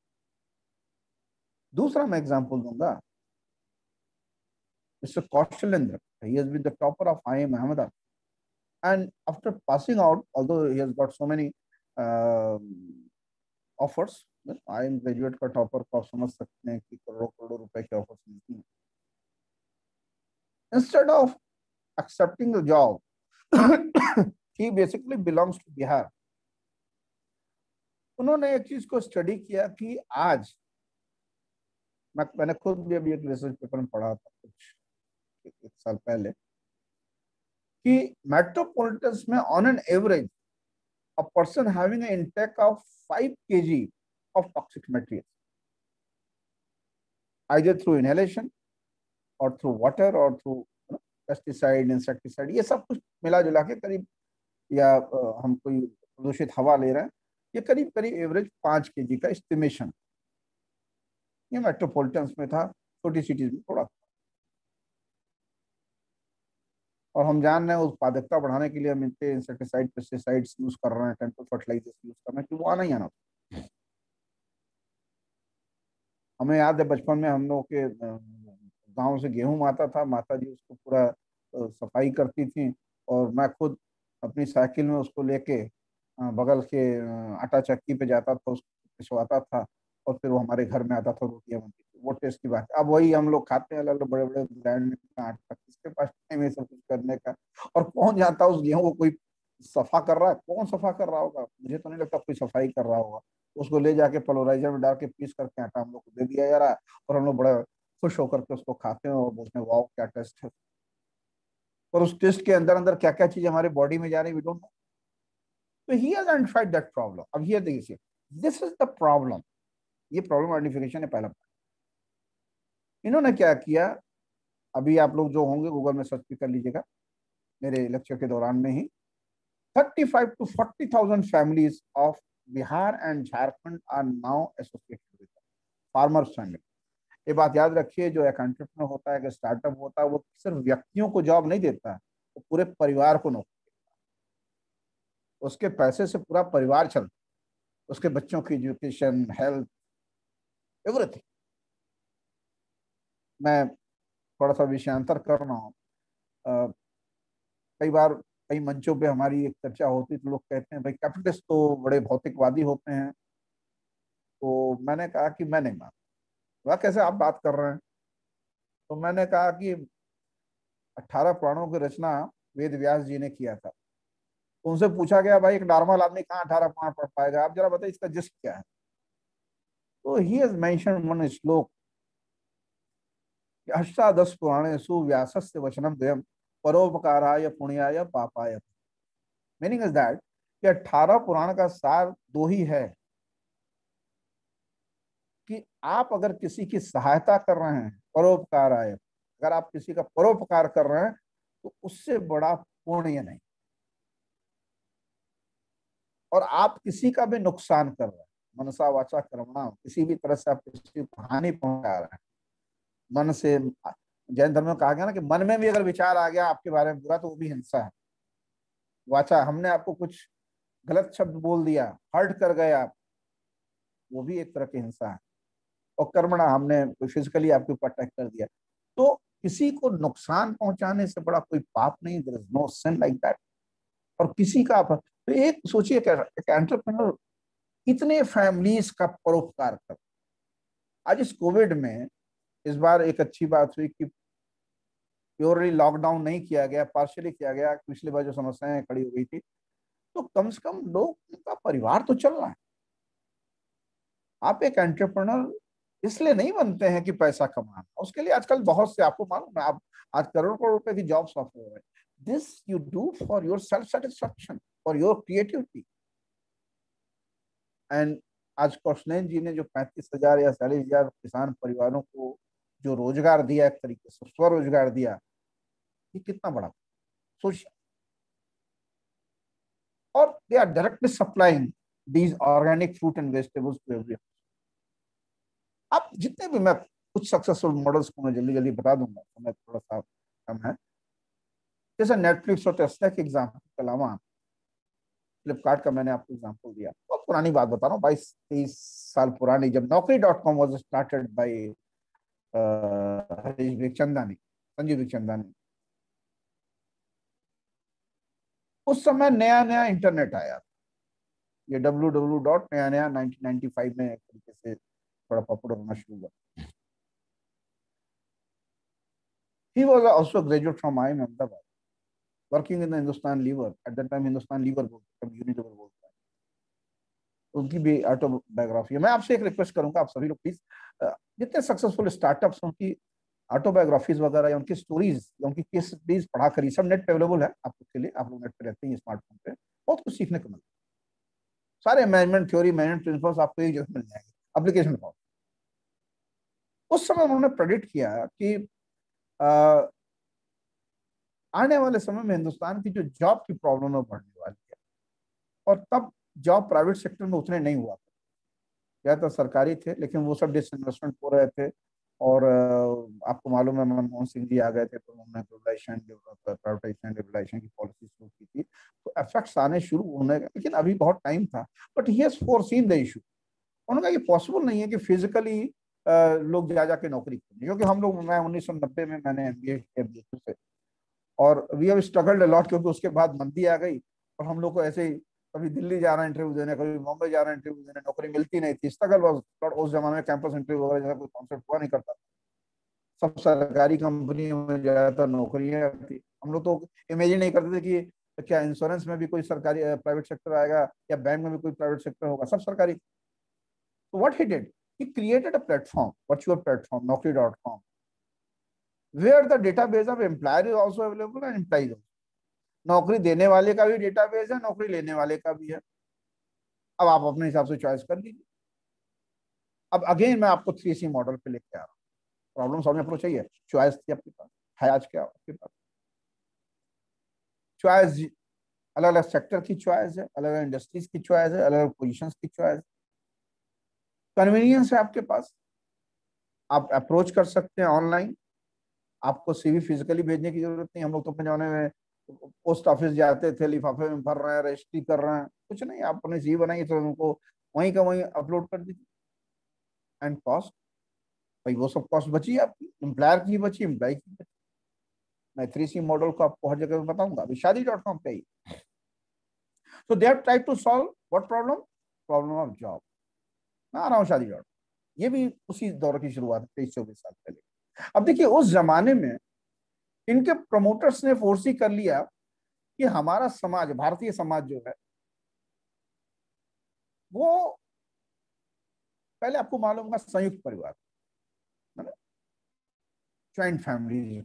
दूसरा मैं एग्जांपल दूंगा, mister Kaushalendra, he has been the topper of I I M Ahmedabad, and after passing out, although he has got so many uh, offers, I I M graduate का टॉपर को आप समझ सकते हैं कि करोड़ों करोड़ों रुपए की ऑफर्स मिलती हैं। Instead of accepting the job, he basically belongs to Bihar. उन्होंने एक चीज को स्टडी किया कि आज मैं मैंने खुद भी अभी एक रिसर्च पेपर में पढ़ा था कुछ एक साल पहले कि मेट्रोपॉलिटन्स में on an average a person having an intake of five KG of toxic material either through inhalation और थ्रू वाटर और थ्रू पेस्टिसाइड, इंसेक्टिसाइड, ये सब कुछ मिला जुला के करीब, या हम कोई प्रदूषित हवा ले रहे हैं, ये करीब करीब एवरेज पांच केजी का एस्टिमेशन। ये मेट्रोपॉलिटन्स में था, छोटी सिटीज में थोड़ा। और हम जान रहे हैं उत्पादकता बढ़ाने के लिए हम इतने इंसेक्टिसाइड, पेस्टिसाइड्स यूज कर रहे हैं, केमिकल फर्टिलाइजर्स यूज कर रहे हैं कि वो आना ही आना। हमें याद है बचपन में हम लोग के गांव से गेहूं आता था, माता जी उसको पूरा सफाई करती थी, और मैं खुद अपनी साइकिल में उसको लेके बगल के आटा चक्की पे जाता था, उसको पिसवाता था, और फिर वो हमारे घर में आता था, रोटियां बनती थी। वो टेस्ट की बात है। अब वही हम लोग खाते हैं अलग बड़े बड़े ब्रांड का आटा, किसके पास टाइम है सब कुछ करने का? और कौन जानता उस गेहूं को कोई सफा कर रहा है? कौन सफा कर रहा होगा? मुझे तो नहीं लगता कोई सफाई कर रहा होगा। उसको ले जाके पलोराइजर में डाल के पीस करके आटा हम लोग को दे दिया जा रहा है, और हम लोग बड़ा खुश होकर के उसको खाते हैं और बोलते हैं वाओ क्या टेस्ट है। और उस टेस्ट के अंदर अंदर क्या क्या चीज हमारे बॉडी में जा रही है, वी डोंट नो। तो he has identified that problem. अब हियर देखिए, दिस इज द प्रॉब्लम। ये प्रॉब्लम आइडेंटिफिकेशन है पहला। इन्होंने क्या किया, अभी आप लोग जो होंगे गूगल में सर्च भी कर लीजिएगा मेरे लेक्चर के दौरान में ही, thirty five to forty thousand families of Bihar and Jharkhand are now associated with farmers family. ये बात याद रखिए, जो एक एंटरप्रेन्योर होता है, एक स्टार्टअप होता है, वो सिर्फ व्यक्तियों को जॉब नहीं देता है, वो पूरे परिवार को नौकरी देता है। उसके पैसे से पूरा परिवार चलता है, उसके बच्चों की एजुकेशन, हेल्थ, एवरीथिंग। मैं थोड़ा सा विषयांतर कर रहा हूँ। कई बार कई मंचों पे हमारी एक चर्चा होती तो लोग कहते हैं भाई कैपिटलिस्ट तो बड़े भौतिकवादी होते हैं। तो मैंने कहा कि मैं नहीं मानता। वह कैसे आप बात कर रहे हैं? तो मैंने कहा कि अठारह पुराणों की रचना वेद व्यास जी ने किया था। तो उनसे पूछा गया भाई एक नॉर्मल आदमी कहाँ अठारह पुराण पढ़ पाएगा, आप जरा बताइए इसका जिस्ट क्या है? तो ही हैज मेंशन्ड वन श्लोक, अष्टादश पुराणेषु व्यासस्य वचनम द्वयम् परोपकाराय पुण्याय पापाय। मीनिंग इज दैट कि अठारह पुराण का सार दो ही है कि आप अगर किसी की सहायता कर रहे हैं, परोपकाराय, अगर आप किसी का परोपकार कर रहे हैं तो उससे बड़ा पुण्य नहीं। और आप किसी का भी नुकसान कर रहे हैं, मनसा वाचा कर्मणा, किसी भी तरह से आप किसी को हानि पहुंचा रहे हैं मन से। जैन धर्म में कहा गया ना कि मन में भी अगर विचार आ गया आपके बारे में बुरा तो वो भी हिंसा है। वाचा, हमने आपको कुछ गलत शब्द बोल दिया, हर्ट कर गए आप, वो भी एक तरह की हिंसा है। और कर्मणा, हमने फिजिकली आपके ऊपर अटैक कर दिया। तो किसी को नुकसान पहुंचाने से बड़ा कोई पाप नहीं, there is no sin like that. और किसी का तो एक सोचिए, एक एंटरप्रेन्योर इतने फैमिलीज का परोपकार कर। आज इस कोविड में इस बार एक अच्छी बात हुई कि प्योरली लॉकडाउन नहीं किया गया, पार्शियली किया गया। पिछली बार जो समस्याएं खड़ी हो गई थी, तो कम से कम लोग, उनका परिवार तो चल रहा है। आप एक एंटरप्रेन्योर इसलिए नहीं बनते हैं कि पैसा कमाना, उसके लिए आजकल बहुत से, आपको मालूम है, आप आज करोड़ करोड़ रुपए की जॉब्स ऑफर हो रहे हैं। This you do for your self satisfaction, for your creativity. And आज कौशलेन जी ने जो पैंतीस हजार या चालीस हजार किसान परिवारों को जो रोजगार दिया, एक तरीके से स्वरोजगार दिया, ये कितना बड़ा सोचिए। और they are directly supplying these organic fruit and vegetables to every. आप जितने भी, मैं कुछ सक्सेसफुल मॉडल्स को मैं जल्दी जल्दी बता दूंगा, समय थोड़ा सा कम है। जैसे नेटफ्लिक्स और टेस्ला के एग्जाम्पल के अलावा फ्लिपकार्ट का मैंने आपको एग्जाम्पल दिया, बहुत पुरानी बात बता रहा हूँ, बाईस तेईस साल पुरानी, जब Naukri dot com was started by Harish Bikhchandani, Sanjeev Bikhchandani. उस समय नया नया इंटरनेट आया, ये डब्ल्यू डब्ल्यू डॉट नया नया नाइनटीन नाइंटी फाइव में एक तरीके से थोड़ा पॉपुलर होना शुरू हुआ। He was also a graduate from I I M Ahmedabad, working in the Hindustan Lever. At that time, Hindustan Lever बोलते थे, Unilever बोलता है। उनकी भी ऑटोबायोग्राफी है। मैं आपसे एक रिक्वेस्ट करूंगा, आप सभी लोग प्लीज, जितने सक्सेसफुल स्टार्टअप्स, उनकी ऑटोबायोग्राफीज वगैरह या उनकी स्टोरीज या उनकी केस स्टडीज पढ़ा करिए। सब नेट पे अवेलेबल है आपके के लिए, आप लोग नेट पे रहते हैं, स्मार्टफोन पे बहुत कुछ सीखने को मिलता है। सारे मैनेजमेंट थ्योरी, मैनेजमेंट प्रिंसिपल्स आपको एक जगह मिल जाएंगे, एप्लीकेशन फॉर्म। उस समय उन्होंने प्रेडिक्ट किया कि आ, आने वाले समय में हिंदुस्तान की जो जॉब की प्रॉब्लम है बढ़ने वाली है। और तब जॉब प्राइवेट सेक्टर में उतने नहीं हुआ था, ज्यादातर सरकारी थे, लेकिन वो सब डिसइन्वेस्टमेंट हो रहे थे। और आपको मालूम है, मनमोहन सिंह जी आ गए थे, तो उन्होंने ग्लोबलाइजेशन, प्राइवेटाइजेशन, लिबरलाइजेशन की पॉलिसी शुरू की थी, तो इफेक्ट्स आने शुरू होने, लेकिन अभी बहुत टाइम था। But he has foreseen the issue. उन्होंने कहा ये पॉसिबल नहीं है कि फिजिकली लोग जा जाके नौकरी करें, क्योंकि हम लोग, मैं उन्नीस सौ नब्बे में मैंने एमबीए किया बीएचयू से, और we have struggled a lot, क्योंकि उसके बाद मंदी आ गई और हम लोग को ऐसे ही कभी दिल्ली जा रहा है इंटरव्यू देने, कभी मुंबई जा रहा है इंटरव्यू देने, नौकरी मिलती नहीं थी। स्ट्रगल वाज, उस जमाने में कैंपस इंटरव्यू वगैरह जैसा कोई कॉन्सेप्ट हुआ नहीं करता, सब सरकारी कंपनी में ज्यादातर नौकरियां थी। हम लोग तो इमेजिन नहीं करते थे कि क्या इंश्योरेंस में भी कोई सरकारी प्राइवेट सेक्टर आएगा, या बैंक में भी कोई प्राइवेट सेक्टर होगा, सब सरकारी। तो what he did, he created a platform, virtual platform, Naukri dot com, where the database of employer is also available and employees also. नौकरी देने वाले का भी डेटाबेस है, नौकरी लेने वाले का भी है। अब आप अपने हिसाब से चॉइस कर लीजिए। अब अगेन मैं आपको थ्री सी मॉडल पे लेके आ रहा हूँ। प्रॉब्लम सॉल्विंग अप्रोच चाहिए, चॉइस थी आपके पास, है आज क्या आपके पास? चॉइस, अलग अलग सेक्टर की चॉइस है, अलग अलग इंडस्ट्रीज की चॉइस है, अलग अलग पोजिशन की चॉइस है। कन्वीनियंस है आपके पास, आप अप्रोच कर सकते हैं ऑनलाइन। आपको सीवी फिजिकली भेजने की जरूरत नहीं। हम लोग तो अपने जमाने में पोस्ट ऑफिस जाते थे, लिफाफे में भर रहे हैं, रजिस्ट्री कर रहे हैं, कुछ नहीं, आप अपने सीवी बनाइए तो उनको वहीं का वहीं अपलोड कर दीजिए। एंड कॉस्ट, भाई वो सब कॉस्ट बची आपकी, एम्प्लॉयर की बची, एम्प्लॉय की बची। मैं थ्री सी मॉडल को आपको हर जगह बताऊंगा, अभी शादी डॉट कॉम पे ही। So they have tried to solve what problem, problem of job. मैं आ रहा हूँ शादी डॉट, ये भी उसी दौर की शुरुआत है, तेईस चौबीस साल पहले। अब देखिए, उस जमाने में इनके प्रमोटर्स ने फोर्स ही कर लिया कि हमारा समाज, भारतीय समाज जो है, वो पहले आपको मालूम होगा संयुक्त परिवार, joint families,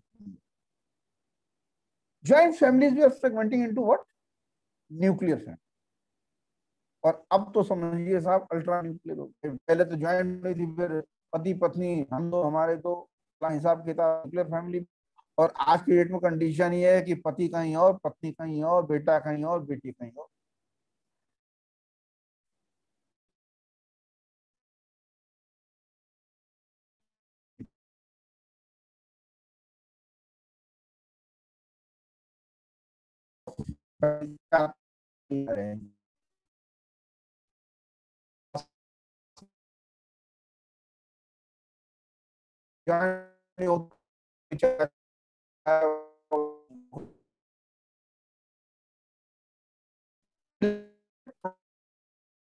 joint families we are fragmenting into what, nuclear family. और अब तो समझिए साहब, अल्ट्रा न्यूक्लियर हो गए। पहले तो ज्वाइंट नहीं थी, फिर पति पत्नी, हम दो हमारे दो, हिसाब किताब, न्यूक्लियर फैमिली। और आज की डेट में कंडीशन ये है कि पति कहीं और, पत्नी कहीं और, बेटा कहीं और, बेटी कहीं और।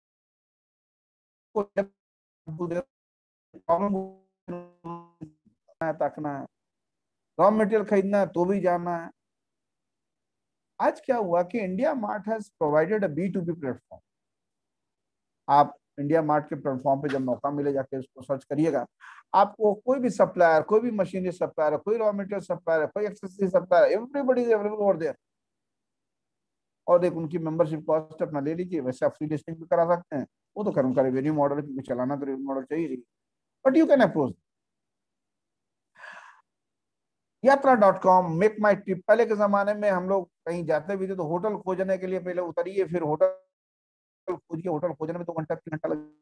प्रॉब्लम है, ताकना है, रॉ मटेरियल खरीदना है तो भी जाना है। आज क्या हुआ कि India mart has provided a B to B platform. आप इंडिया मार्ट के प्लेटफॉर्म पे जब मौका मिले जाके उसको सर्च करिएगा, आपको कोई भी सप्लायर, कोई भी मशीनरी सप्लायर, कोई रॉ मटेरियल सप्लायर, कोई accessory supplier, everybody is available over there. और एक उनकी मेंबरशिप कॉस्ट अपना ले लीजिए, वैसे आप फ्री लिस्टिंग भी करा सकते हैं। वो तो खैर उनका रेवेन्यू मॉडल है, क्योंकि चलाना तो रेवेन्यू मॉडल चाहिए, but you can approach. Yatra dot com, make my trip. पहले के जमाने में हम लोग कहीं जाते भी थे तो होटल खोजने के लिए पहले उतरिए, फिर होटल खोजिए, होटल खोजने में दो घंटा तीन घंटा लग।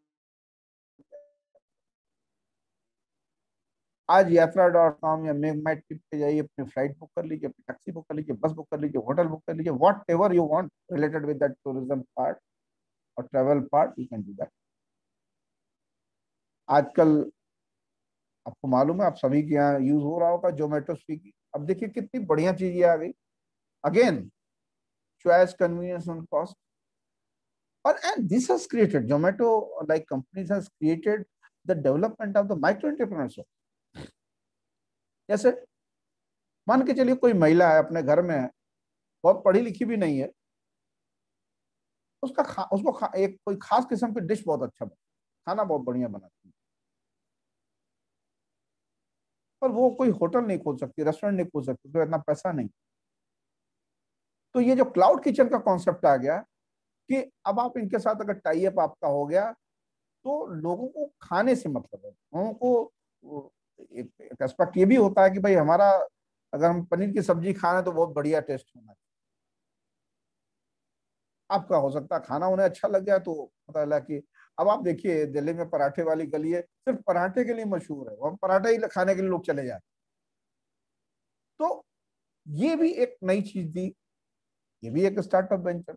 आज यात्रा डॉट कॉम या मेक माई ट्रिप पे जाइए, अपनी फ्लाइट बुक कर लीजिए, अपनी टैक्सी बुक कर लीजिए, बस बुक कर लीजिए, होटल बुक कर लीजिए, whatever you want related with that tourism part और travel part, you can do that. आजकल आपको मालूम है, आप सभी के यहाँ यूज हो रहा होगा जोमेटो, स्विगी। अब देखिए कितनी बढ़िया चीज आ गई। Again, choice, convenience and cost. और and this has created, Zomato like companies has created the development of the micro entrepreneurship. जैसे मान के चलिए कोई महिला है, अपने घर में है, बहुत पढ़ी लिखी भी नहीं है, उसका खा, उसको खा, एक कोई खास किस्म की डिश बहुत अच्छा बना, खाना बहुत बढ़िया बनाती है, पर वो कोई होटल नहीं खोल सकती, रेस्टोरेंट नहीं खोल सकती, तो इतना पैसा नहीं। तो ये जो क्लाउड किचन का कॉन्सेप्ट आ गया कि अब आप इनके साथ अगर टाई अप आपका हो गया, तो लोगों को खाने से मतलब है, लोगों को एक एस्पेक्ट ये भी होता है कि भाई हमारा, अगर हम पनीर की सब्जी खा रहे हैं तो बहुत बढ़िया टेस्ट होना चाहिए। आपका हो सकता है खाना उन्हें अच्छा लग गया, तो पता चला कि अब आप देखिए दिल्ली में पराठे वाली गली है, सिर्फ पराठे के लिए मशहूर है, वहां पराठे ही खाने के लिए लोग चले जाते। तो ये भी एक नई चीज थी, ये भी एक स्टार्टअप वेंचर।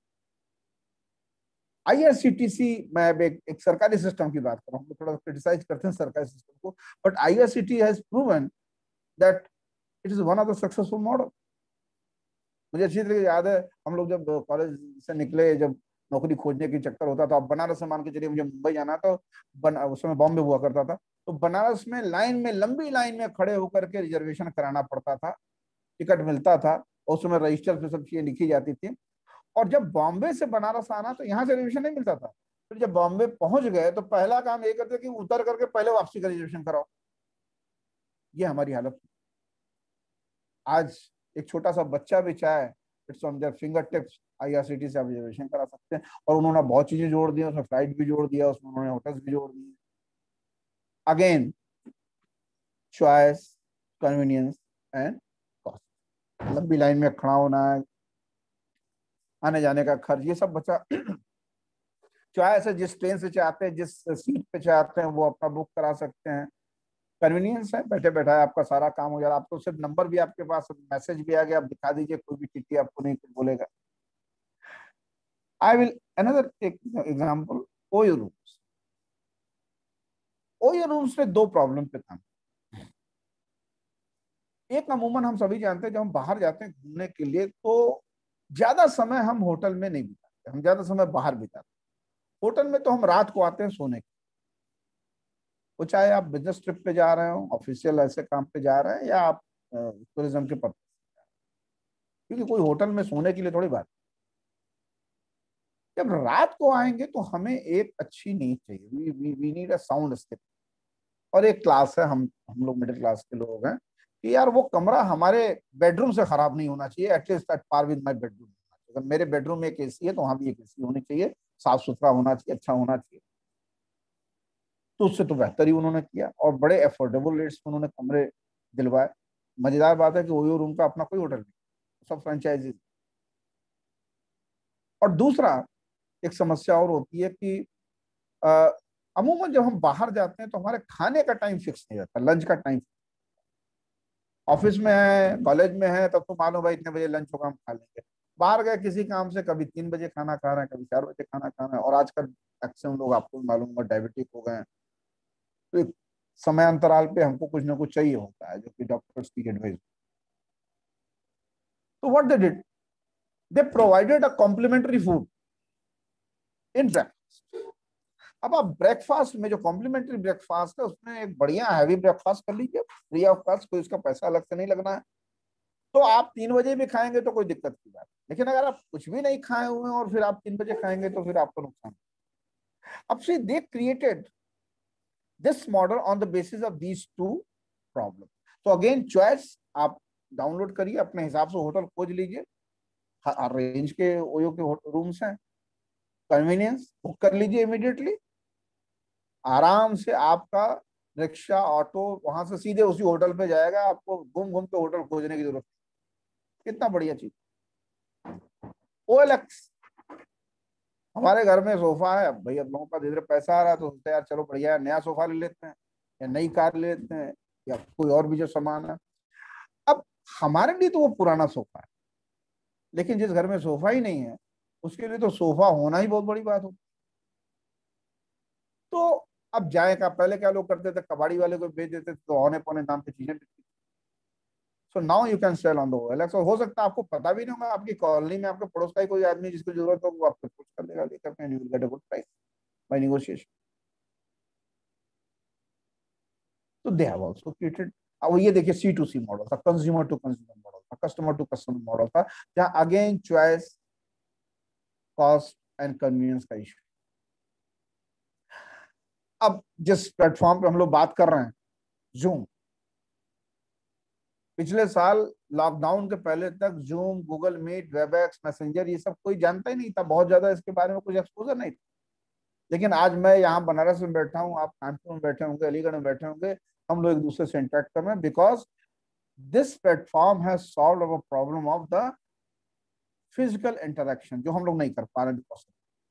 आईआरसीटीसी, मैं एक, एक सरकारी सिस्टम की बात कर रहा हूँ, थोड़ा क्रिटिसाइज करते हैं सरकारी सिस्टम को, but IRCT has proven that it is one of the successful model. मुझे अच्छी तरीके याद है, हम लोग जब कॉलेज से निकले, जब नौकरी खोजने की चक्कर होता था, अब बनारस से मान के चलिए मुझे मुंबई जाना, तो बना, उस समय बॉम्बे हुआ करता था, तो बनारस में लाइन में, लंबी लाइन में खड़े होकर के रिजर्वेशन कराना पड़ता था, टिकट मिलता था, और उस समय रजिस्टर पे सब चीजें लिखी जाती थी। और जब बॉम्बे से बनारस आना, तो यहाँ से रिजर्वेशन नहीं मिलता था। फिर जब बॉम्बे पहुंच गए तो पहला काम ये करते कि उतर करके पहले वापसी का रिजर्वेशन कराओ। ये हमारी हालत। आज एक छोटा सा बच्चा भी चाहे, it's on their finger tips, IRCT से आप रिजर्वेशन करा सकते हैं। और उन्होंने बहुत चीजें जोड़ दी, उसमें फ्लाइट भी जोड़ दिया, उसमें उन्होंने होटल्स भी जोड़ दिए। Again, choice, convenience and cost. लंबी लाइन में खड़ा होना है, आने जाने का खर्च, ये सब बचा। चॉइस है, जिस ट्रेन से चाहते हैं, जिस सीट पे चाहते हैं, वो अपना बुक करा सकते हैं। कन्वीनियंस है, बैठे बैठा है आपका सारा काम हो जा रहा है, आपको सिर्फ नंबर भी आपके पास, मैसेज भी आ गया, आप दिखा दीजिए, कोई भी टीटी आपको नहीं कुछ बोलेगा। I will another take example, Oyo rooms. Oyo rooms में दो प्रॉब्लम पे काम। एक, अमूमन हम सभी जानते हैं, जब हम बाहर जाते हैं घूमने के लिए, तो ज्यादा समय हम होटल में नहीं बिताते, हम ज्यादा समय बाहर बिताते। होटल में तो हम रात को आते हैं सोने के, वो चाहे आप बिजनेस ट्रिप पे जा रहे हो, ऑफिशियल ऐसे काम पे जा रहे हैं, या आप टूरिज्म के पर्पज से जा रहे हैं, क्योंकि कोई होटल में सोने के लिए थोड़ी बात। जब रात को आएंगे तो हमें एक अच्छी नींद चाहिए, we we we need a sound sleep. और एक क्लास है, हम हम लोग मिडिल क्लास के लोग हैं, कि यार वो कमरा हमारे बेडरूम से खराब नहीं होना चाहिए, at least at par with my bedroom. अगर मेरे बेडरूम में एक एसी है तो वहां भी एक एसी होनी चाहिए, साफ सुथरा होना चाहिए, अच्छा होना चाहिए। तो उससे तो बेहतर ही उन्होंने किया, और बड़े अफोर्डेबल रेट्स में उन्होंने कमरे दिलवाए। मजेदार बात है कि ओयो रूम का अपना कोई होटल नहीं, सब फ्रेंचाइजी। और दूसरा, एक समस्या और होती है कि अमूमन जब हम बाहर जाते हैं तो हमारे खाने का टाइम फिक्स नहीं रहता, लंच का टाइम। ऑफिस में है, कॉलेज में है, तब तो मालूम भाई इतने बजे लंच होगा, हम खा लेंगे। बाहर गए किसी काम से, कभी तीन बजे खाना खा रहे हैं, कभी चार बजे खाना खा रहे हैं, और आजकल मैक्सिमम लोग, आपको मालूम होगा, डायबिटिक हो गए हैं। तो एक समय अंतराल पे हमको कुछ ना कुछ चाहिए होता है, जो कि डॉक्टर्स की एडवाइस। तो what they did, they provided a complimentary food in breakfast. अब आप ब्रेकफास्ट में जो कॉम्प्लीमेंट्री ब्रेकफास्ट है उसमें एक बढ़िया हैवी ब्रेकफास्ट कर लीजिए, फ्री ऑफ कॉस्ट, कोई इसका पैसा अलग से नहीं लगना है। तो आप तीन बजे भी खाएंगे तो कोई दिक्कत की बात, लेकिन अगर आप कुछ भी नहीं खाए हुए हैं और फिर आप तीन बजे खाएंगे तो फिर आपको नुकसान। अब से they created this model on the basis of these two problem. तो अगेन चॉइस आप डाउनलोड करिए, अपने हिसाब से होटल खोज लीजिए, रेंज के ओयो के रूम्स हैं, कन्वीनियंस बुक कर लीजिए इमीडिएटली, आराम से आपका रिक्शा ऑटो वहां से सीधे उसी होटल पे जाएगा, आपको घूम घूम के होटल खोजने की जरूरत नहीं। कितना बढ़िया चीज। ओएलएक्स, हमारे घर में सोफा है, भाई अब लोगों का धीरे धीरे पैसा आ रहा है तो सोचते हैं यार चलो बढ़िया है, नया सोफा ले लेते हैं या नई कार ले लेते हैं या कोई और भी जो सामान है। अब हमारे लिए तो वो पुराना सोफा है, लेकिन जिस घर में सोफा ही नहीं है उसके लिए तो सोफा होना ही बहुत बड़ी बात हो। तो अब जाए का, पहले क्या लोग करते थे, कबाड़ी वाले को बेच देते थे तो औने पौने दाम पे चीजें बिकती। So now you can sell on the OLX. और हो सकता है आपको पता भी नहीं होगा, आपकी कॉलोनी में आपके पड़ोस का ही कोई आदमी जिसको जरूरत हो वो आपको कुछ कर देगा लेकर के, you will get a good price by negotiation. तो दे हैव आल्सो क्रिएटेड। अब ये देखिए सी टू सी मॉडल था, कंज्यूमर टू कंज्यूमर मॉडल था, कस्टमर टू कस्टमर मॉडल था, जहां again choice, cost and convenience का इशू। अब जिस प्लेटफॉर्म पे हम लोग बात कर रहे हैं, जूम, पिछले साल लॉकडाउन के पहले तक Zoom, Google Meet, WebEx, Messenger, ये सब कोई जानता ही नहीं था, बहुत ज्यादा इसके बारे में कुछ एक्सपोजर नहीं था। लेकिन आज मैं यहाँ बनारस में बैठा हूँ, आप कानपुर में बैठे होंगे, अलीगढ़ में बैठे होंगे, हम लोग एक दूसरे से इंटरेक्ट कर रहे हैं because this platform has solved our problem of the physical interaction, जो हम लोग नहीं कर पा रहे बिकॉज।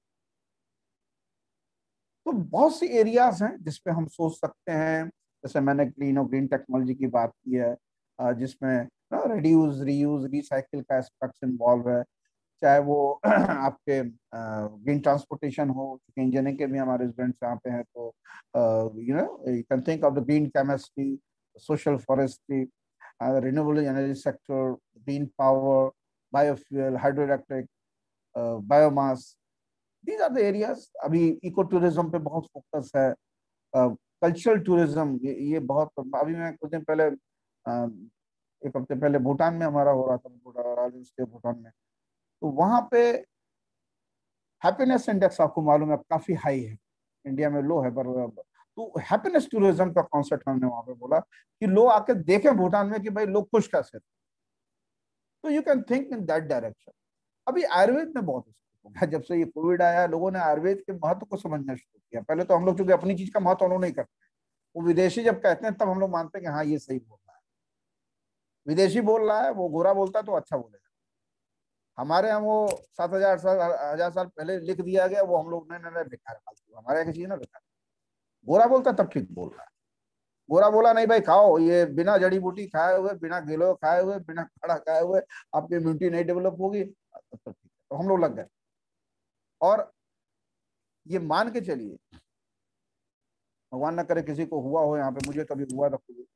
तो बहुत सी एरियाज हैं जिसपे हम सोच सकते हैं, जैसे मैंने क्लीन और ग्रीन टेक्नोलॉजी की बात की है, जिसमें रिड्यूस, रीयूज, रिसाइकिल का एस्पेक्ट्स इन्वॉल्व है, चाहे वो आपके ग्रीन ट्रांसपोर्टेशन हो, क्योंकि इंजीनियरिंग के भी हमारे स्टूडेंट्स यहाँ पे हैं, तो you know you can think of the green chemistry, social forestry, renewable energy sector, green power, biofuel, hydro electric, biomass, these are the areas. अभी इको टूरिज्म पे बहुत फोकस है, कल्चरल uh, टूरिज्म, ये, ये बहुत। अभी मैं कुछ दिन पहले uh, एक हफ्ते पहले भूटान में हमारा हो रहा था, भूटान में, तो वहां पे हैप्पीनेस इंडेक्स आपको मालूम है काफी हाई है, इंडिया में लो है, पर तो हैप्पीनेस टूरिज्म का कॉन्सेप्ट हमने वहां पे बोला कि लोग आके देखें भूटान में कि भाई लोग खुश कैसे। तो you can think in that direction. अभी आयुर्वेद में बहुत हो गया, जब से ये कोविड आया लोगों ने आयुर्वेद के महत्व को समझना शुरू किया। पहले तो हम लोग चूंकि अपनी चीज का महत्व अनुभव नहीं करते, वो विदेशी जब कहते हैं तब हम लोग मानते हैं कि हाँ ये सही बोल रहा है, विदेशी बोल रहा है, वो गोरा बोलता है तो अच्छा बोलेगा। हमारे यहाँ वो सात हजार साल हजार साल पहले लिख दिया गया, वो हम लोग नहीं नहीं बेकार फालतू, हमारे यहाँ की चीज ना बेकार। गोरा बोलता तब ठीक बोल रहा है, गोरा बोला नहीं भाई खाओ, ये बिना जड़ी बूटी खाए हुए, बिना गिलो खाए हुए, बिना काढ़ा खाए हुए आपकी इम्यूनिटी नहीं डेवलप होगी, तब ठीक है, तो हम लोग लग गए। और ये मान के चलिए, भगवान ना करे किसी को हुआ हो यहाँ पे, मुझे कभी हुआ था,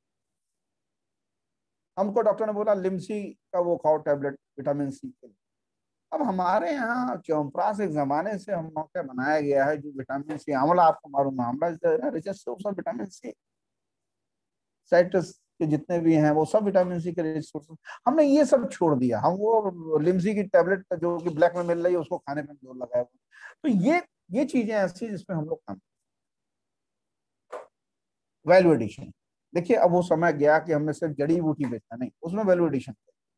हमको डॉक्टर ने बोला लिमसी का वो खाओ टैबलेट विटामिन सी के लिए। अब हमारे यहाँ च्यवनप्राश एक जमाने से हम लोग का बनाया गया है जो विटामिन सी, आंवला आपको मालूम है, amla richest source of vitamin C, citrus के जितने भी हैं वो सब विटामिन सी के रिच सोर्स। हमने ये सब छोड़ दिया, हम वो लिमसी की टैबलेट जो कि ब्लैक में मिल रही है उसको खाने में जोर लगाया हुआ। तो ये ये चीजें ऐसी जिसमें हम लोग काम, वैल्यू एडिशन। देखिए अब वो समय गया कि हमने सिर्फ जड़ी बूटी बेचना, नहीं, उसमें वैल्यू एडिशन।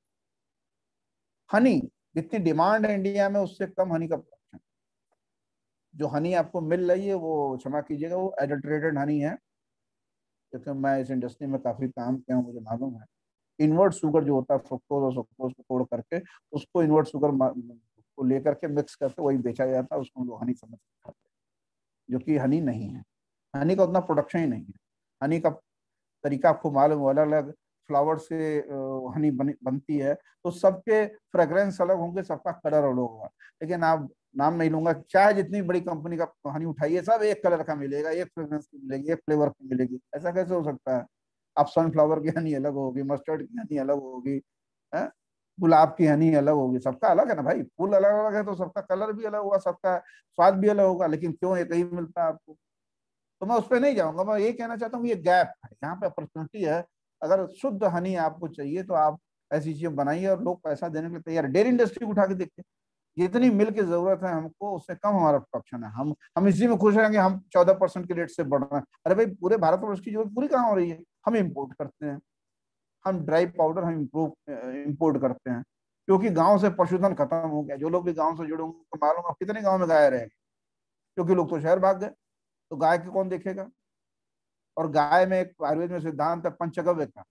हनी, जितनी डिमांड है इंडिया में उससे कम हनी का प्रोडक्शन। जो हनी आपको मिल रही है वो, क्षमा कीजिएगा, वो एडल्ट्रेटेड हनी है, क्योंकि मैं इस इंडस्ट्री में काफी काम किया हूँ, मुझे मालूम है। इन्वर्ट शुगर जो होता है, फ्रुक्टोज और सुक्रोज को तोड़ करके उसको इन्वर्ट शुगर को लेकर के मिक्स करके वही बेचा जाता है, उसको हम लोग हनी समझ खाते हैं, जो कि हनी नहीं है। हनी का उतना प्रोडक्शन ही नहीं है। हनी का तरीका आपको मालूम है, अलग अलग फ्लावर से हनी बन, बनती है, तो सबके फ्रेग्रेंस अलग होंगे, सबका कलर अलग होगा। लेकिन आप नाम नहीं लूंगा, चाहे जितनी बड़ी कंपनी का हनी उठाइए, सब एक कलर का मिलेगा, एक फ्रेग्रेंस की मिलेगी, एक फ्लेवर की मिलेगी। ऐसा कैसे हो सकता है? आप सनफ्लावर की हनी अलग होगी, मस्टर्ड की हनी अलग होगी, है? गुलाब की हनी अलग होगी, सबका अलग है ना भाई, फूल अलग अलग है तो सबका कलर भी अलग होगा, सबका स्वाद भी अलग होगा, लेकिन क्यों एक ही मिलता है आपको। तो मैं उस पर नहीं जाऊंगा, मैं ये कहना चाहता हूँ ये गैप है, यहाँ पे अपॉर्चुनिटी है। अगर शुद्ध हनी आपको चाहिए तो आप ऐसी चीजें बनाइए और लोग पैसा देने के लिए तैयार है। डेयरी इंडस्ट्री उठा के देखिए, जितनी मिल्क की जरूरत है हमको उससे कम हमारा प्रोडक्शन है, हम हम इसी में खुश रहेंगे, हम चौदह परसेंट के रेट से बढ़ रहे हैं। अरे भाई पूरे भारतवर्ष की जरूरत पूरी कहाँ हो रही है, हम इम्पोर्ट करते हैं, हम ड्राई पाउडर हम इम्प्रूव इम्पोर्ट करते हैं, क्योंकि गांव से पशुधन खत्म हो गया। जो लोग भी गांव से जुड़े होंगे तो मालूम है कितने गांव में गाय रहे, क्योंकि लोग तो शहर भाग गए, तो गाय के कौन देखेगा। और गाय में एक आयुर्वेद में सिद्धांत है पंचगव्य का,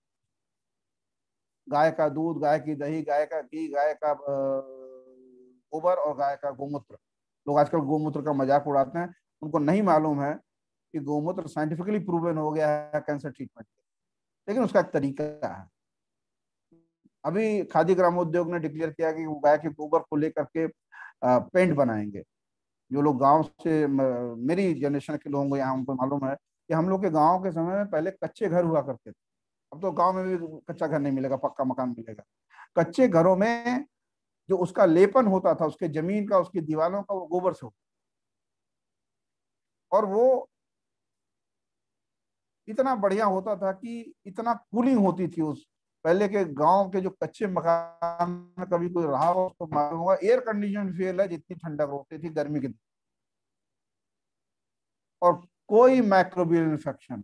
गाय का दूध, गाय की दही, गाय का घी, गाय का गोबर और गाय का गोमूत्र। लोग आजकल गोमूत्र का मजाक उड़ाते हैं, उनको नहीं मालूम है कि गोमूत्र साइंटिफिकली प्रूवन हो गया है कैंसर ट्रीटमेंट, लेकिन उसका एक तरीका है। अभी खादी ग्रामोद्योग ने डिक्लेयर किया कि वो गाय के गोबर को लेकर के पेंट बनाएंगे। जो लोग गांव से मेरी जनरेशन के लोगों को यहाँ उनको मालूम है कि हम लोग के गांव के समय में पहले कच्चे घर हुआ करते थे, अब तो गांव में भी कच्चा घर नहीं मिलेगा, पक्का मकान मिलेगा। कच्चे घरों में जो उसका लेपन होता था, उसके जमीन का, उसकी दीवारों का, वो गोबर से होता, और वो इतना बढ़िया होता था कि इतना कूलिंग होती थी उस पहले के गांव के जो कच्चे मकान में कभी कोई रहा हो तो मालूम होगा, एयर कंडीशन फेल है जितनी ठंडक होती थी गर्मी के दिन, और कोई माइक्रोबियल इन्फेक्शन।